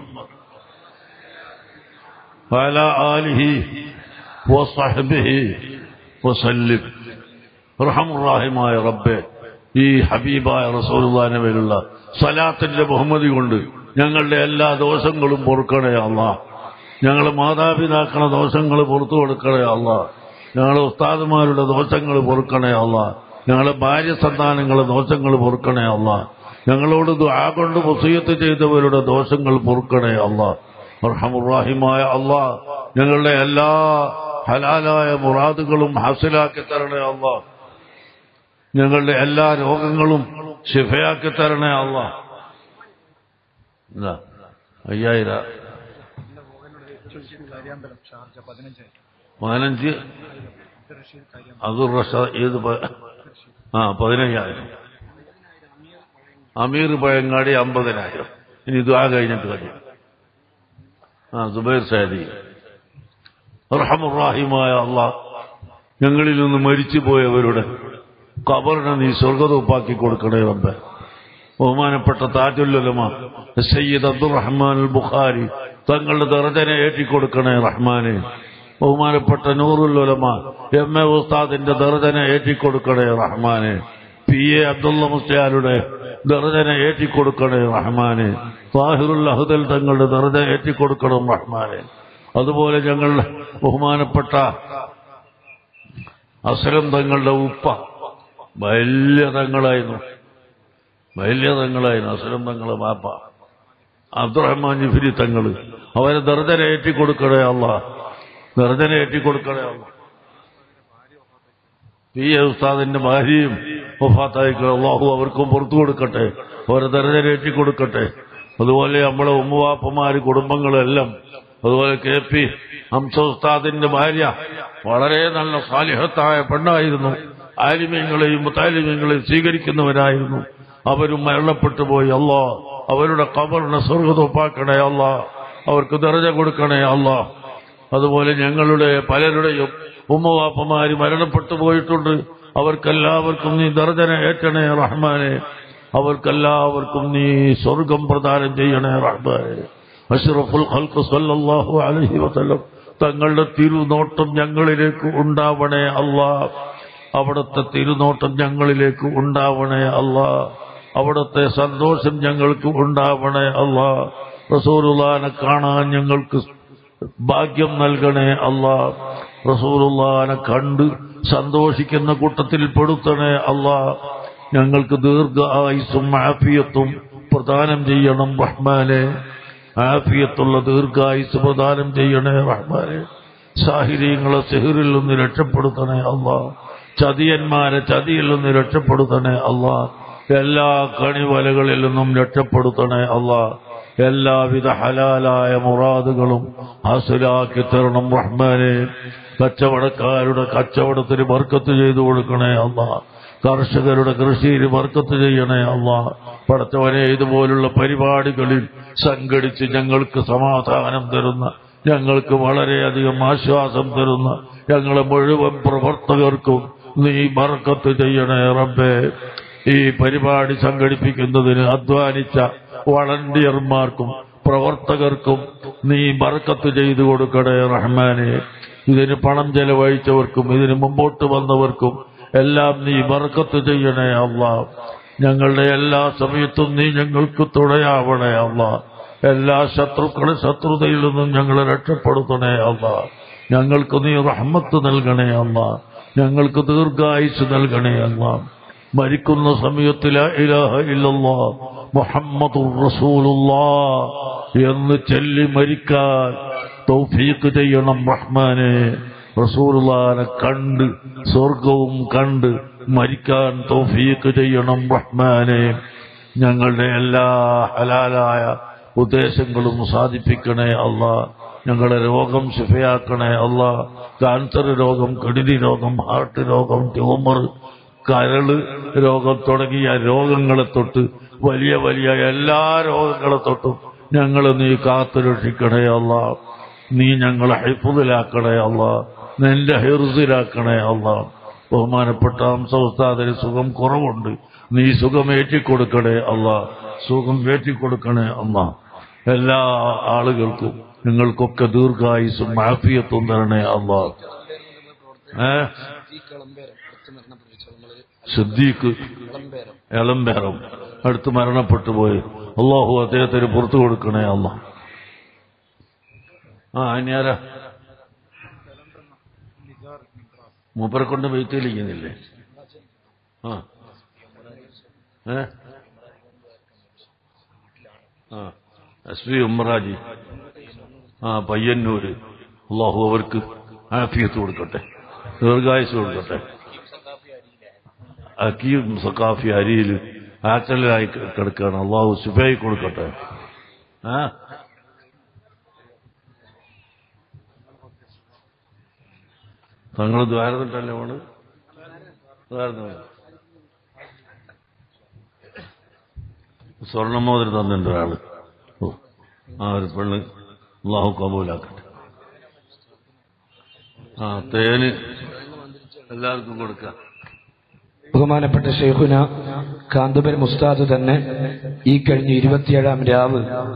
وعلى آله وصحبه وسلم. റഹ്മാനുർ-റഹീമായ റബ്ബേ, ഈ ഹബീബായ റസൂലുള്ളാഹിന്റെ മേലുള്ള സലാത്തിന്റെ ബഹുമതി കൊണ്ട് ഞങ്ങളുടെ എല്ലാ ദോഷങ്ങളും പൊറുക്കണേ അല്ലാഹ്. ഞങ്ങളെ മാതാപിതാക്കളുടെ ദോഷങ്ങൾ പുറത്തു കൊടുക്കണേ അല്ലാഹ്. ഞങ്ങളെ ഉസ്താദുമാരുടെ ദോഷങ്ങൾ പൊറുക്കണേ അല്ലാഹ്. ഞങ്ങളെ ഭാര്യ സന്താനങ്ങളുടെ ദോഷങ്ങൾ പൊറുക്കണേ അല്ലാഹ്. ഞങ്ങളോട് ദുആ കൊണ്ട് വസിയത്ത് ചെയ്തവരുടെ ദോഷങ്ങൾ പൊറുക്കണേ അല്ലാഹ്. റഹ്മാനുർ-റഹീമായ അല്ലാഹ്, ഞങ്ങളുടെ എല്ലാ ഹലാലായ മുറാദുകളും ഹാസിലാക്കി തരണേ അല്ലാഹ്. ഞങ്ങളുടെ എല്ലാ രോഗങ്ങളും ശിഫയാക്കി തരണേ അല്ലാഹ്. 5000 15 അബ്ദുർ റഷീദ് ഏത് 15000 അമീർ പഴങ്ങാടി 50000. ഇനി ദുആ കഴിഞ്ഞിട്ട് കഴിയും. സുബൈർ സാദി. റഹ്മാനുർ-റഹീമായ അല്ലാഹ്, ഞങ്ങളിൽ നിന്ന് മരിച്ചുപോയവരുടെ ഖബറിനെ നീ സ്വർഗ്ഗതോപ്പാക്കി കൊടുക്കണേ റബ്ബേ. ബഹുമാനപ്പെട്ട താജുൽ ഉലമ സയ്യിദ് അബ്ദുറഹ്മാൻ അൽ ബുഖാരി തങ്ങളുടെ ദർജനെ ഏറ്റിക്കൊടുക്കണേ റഹ്മാനെ. ബഹുമാനപ്പെട്ട നൂറുൽ ഉലമ എം.എ. ഉസ്താദിന്റെ ദർജനെ ഏറ്റിക്കൊടുക്കണേ റഹ്മാനെ. പി.എ. അബ്ദുള്ള മുസ്ലിയാരുടെ ദർജനെ ഏറ്റിക്കൊടുക്കണേ റഹ്മാനെ. താഹിറുൽ അഹ്ദൽ തങ്ങളുടെ ദർജ ഏറ്റിക്കൊടുക്കണം റഹ്മാനെ. അതുപോലെ ഞങ്ങളുടെ ബഹുമാനപ്പെട്ട അസ്ലം തങ്ങളുടെ ഉപ്പ വലിയ തങ്ങളായിരുന്നു. അസ്ലം തങ്ങളെ ബാപ്പ അബ്ദുറഹ്മാൻ ജിഫ്രി തങ്ങള്, അവരെ ദർജനെ ഏറ്റിക്കൊടുക്കണേ അല്ലാഹ്. പി.എ. ഉസ്താദിന്റെ ഭാര്യയും വഫാത്തായിക്കോ അല്ലാഹു അവർക്കും പുറത്തു കൊടുക്കട്ടെ, അവരെ ദർജനെ ഏറ്റിക്കൊടുക്കട്ടെ. അതുപോലെ നമ്മളെ ഉമ്മുവാപ്പമാര് കുടുംബങ്ങളെല്ലാം, അതുപോലെ കെ.പി. ഹംസ ഉസ്താദിന്റെ ഭാര്യ വളരെ നല്ല സാലിഹത്തായ പെണ്ണായിരുന്നു. ആലിമീങ്ങളെയും മുതാലിമീങ്ങളെയും സ്വീകരിക്കുന്നവരായിരുന്നു. അവരും മരണപ്പെട്ടു പോയി. അല്ലാഹ് അവരുടെ ഖബറിനെ സ്വർഗ്ഗതോപ്പാക്കണേ അല്ലാഹ്. അവർക്ക് ദർജ കൊടുക്കണേ അല്ലാഹ്. അതുപോലെ ഞങ്ങളുടെ പലരുടെയും ഉമ്മവാപ്പമാര് മരണപ്പെട്ടു പോയിട്ടുണ്ട്. അവർക്കെല്ലാവർക്കും നീ ദർജനെ ഏറ്റണേ റഹ്മാനെ. അവർക്കെല്ലാവർക്കും നീ സ്വർഗം പ്രദാനം ചെയ്യണേ റഹ്മാനെ. അഷ്റഫുൽ ഖൽഖ് സല്ലല്ലാഹു അലൈഹി വസല്ലം തങ്ങളുടെ തിരുനോട്ടം ഞങ്ങളിലേക്ക് ഉണ്ടാവണേ അല്ലാഹ്. അവിടുത്തെ തിരുനോട്ടം ഞങ്ങളിലേക്ക് ഉണ്ടാവണേ അല്ലാഹ്. അവിടുത്തെ സന്തോഷം ഞങ്ങൾക്ക് ഉണ്ടാവണേ അല്ലാഹ്. റസൂലുള്ളാഹിനെ കാണാൻ ഞങ്ങൾക്ക് ഭാഗ്യം നൽകണേ അല്ലാഹ്. റസൂലുള്ളാഹിനെ കണ്ട് സന്തോഷിക്കുന്ന കൂട്ടത്തിൽ പെടുത്തണേ അല്ലാഹ്. ഞങ്ങൾക്ക് ദീർഘായുസ്സും ആഫിയത്തും പ്രദാനം ചെയ്യണം റഹ്മാനെ. ആഫിയത്തുള്ള ദീർഘായുസ് പ്രദാനം ചെയ്യണേ റഹ്മാനെ. സാഹിര്യങ്ങളെ സിഹറിൽ നിന്ന് രക്ഷപ്പെടുത്തണേ അല്ലാഹ്. ചതിയന്മാരെ ചതിയിൽ നിന്ന് രക്ഷപ്പെടുത്തണേ അല്ലാഹ്. എല്ലാ കണിവലകളിൽ നിന്നും രക്ഷപ്പെടുത്തണേ അല്ലാഹ്. എല്ലാവിധ ഹലാലായ മുറാദുകളും ഹാസിലാക്കി തരണം റഹ്മാനെ. കച്ചവടക്കാരുടെ കച്ചവടത്തിന് ബർക്കത്ത് ചെയ്തു കൊടുക്കണേ അല്ലാഹ്. കർഷകരുടെ കൃഷിയിൽ ബർക്കത്ത് ചെയ്യണേ അല്ലാഹ്. പടച്ചവനെ, ഇതുപോലുള്ള പരിപാടികളിൽ സംഘടിച്ച് ഞങ്ങൾക്ക് സമാധാനം തരുന്ന, ഞങ്ങൾക്ക് വളരെയധികം ആശ്വാസം തരുന്ന ഞങ്ങളെ മുഴുവൻ പ്രവർത്തകർക്കും നീ ബർക്കത്ത് ചെയ്യണേ റബ്ബേ. ഈ പരിപാടി സംഘടിപ്പിക്കുന്നതിന് അധ്വാനിച്ച വളണ്ടിയർമാർക്കും പ്രവർത്തകർക്കും നീ ബർക്കത്ത് ചെയ്തു കൊടുക്കണേ റഹ്മാനെ. ഇതിന് പണം ചെലവഴിച്ചവർക്കും ഇതിന് മുമ്പോട്ട് വന്നവർക്കും എല്ലാം നീ ബർക്കത്ത് ചെയ്യണേ അല്ലാഹ്. ഞങ്ങളുടെ എല്ലാ സമയത്തും നീ ഞങ്ങൾക്ക് തുണയാവണേ അല്ലാഹ്. എല്ലാ ശത്രുതയിൽ നിന്നും ഞങ്ങളെ രക്ഷപ്പെടുത്തണേ അല്ലാഹ്. ഞങ്ങൾക്ക് നീ റഹ്മത്ത് നൽകണേ അല്ലാഹ്. ഞങ്ങൾക്ക് ദീർഘായുസ് നൽകണേ അല്ലാഹ്. മരിക്കുന്ന സമയത്ത് ലാ ഇലാഹ ഇല്ലല്ലാഹ് മുഹമ്മദുർ റസൂലുള്ളാഹ് എന്ന് ചൊല്ലി മരിക്കാൻ തൗഫീഖ് ചെയ്യണം റഹ്മാനെ. റസൂലുള്ളാഹിനെ കണ്ട് സ്വർഗവും കണ്ട് മരിക്കാൻ തൗഫീഖ് ചെയ്യണം റഹ്മാനെ. ഞങ്ങളുടെ എല്ലാ ഹലാലായ ഉദ്ദേശങ്ങളും സാധിപ്പിക്കണേ അല്ലാഹ്. ഞങ്ങളുടെ രോഗം ശിഫയാക്കണേ അല്ലാഹ്. ക്യാൻസർ രോഗം, കിഡ്നി രോഗം, ഹാർട്ട് രോഗം, ട്യൂമർ, കരള് രോഗം തുടങ്ങിയ രോഗങ്ങളെ തൊട്ട് വലിയ വലിയ എല്ലാ രോഗങ്ങളെ തൊട്ടും ഞങ്ങളെ നീ കാത്തുരക്ഷിക്കണേ അല്ലാഹ്. നീ ഞങ്ങളെ ഹിഫ്ദിലാക്കണേ അല്ലാഹ്. നിന്റെ ഹിർസിലാക്കണേ അല്ലാഹ്. ബഹുമാനപ്പെട്ട ഹംസ ഉസ്താദിന് സുഖം കുറവുണ്ട്. നീ സുഖം ഏറ്റിക്കൊടുക്കണേ അല്ലാഹ്. സുഖം ഏറ്റിക്കൊടുക്കണേ അല്ലാഹ്. എല്ലാ ആളുകൾക്കും നിങ്ങൾക്കൊക്കെ ദീർഘായുസും ആഫിയത്തും തരണേ അല്ലാഹ്. സിദ്ദീഖ് എളമ്പേരം അടുത്ത് മരണപ്പെട്ടു പോയി. അല്ലാഹു അദ്ദേഹത്തിന് പുറത്തു കൊടുക്കണേ അല്ലാഹ്. ഇനിയാരാ മൂപ്പരെ കൊണ്ട് വെയിറ്റിലിരിക്കുന്നില്ലേ? SP ഉമ്മറാജി പയ്യന്നൂര്. അല്ലാഹു അവർക്ക് ആഫിയത്ത് കൊടുക്കട്ടെ, ദീർഘായുസ് കൊടുക്കട്ടെ. അക്കീം സഖാഫി അരിയിൽ ആക്സിഡന്റായി കിടക്കുകയാണ്. അല്ലാഹു ശിഫായി കൊടുക്കട്ടെ. തങ്ങൾ ദ്വാരന്നിട്ടല്ലേ വേണ് സ്വർണ്ണമോതിരം തന്നിട്ടുണ്ട് ഒരാള്. ഒരു പെണ്ണ്. അല്ലാഹു കബൂലാക്കട്ടെ. തേന് എല്ലാവർക്കും കൊടുക്കാം. ബഹുമാനപ്പെട്ട ശൈഖുന കാന്തപുരം ഉസ്താദ് തന്നെ ഈ കഴിഞ്ഞ 27-ാം രാവ്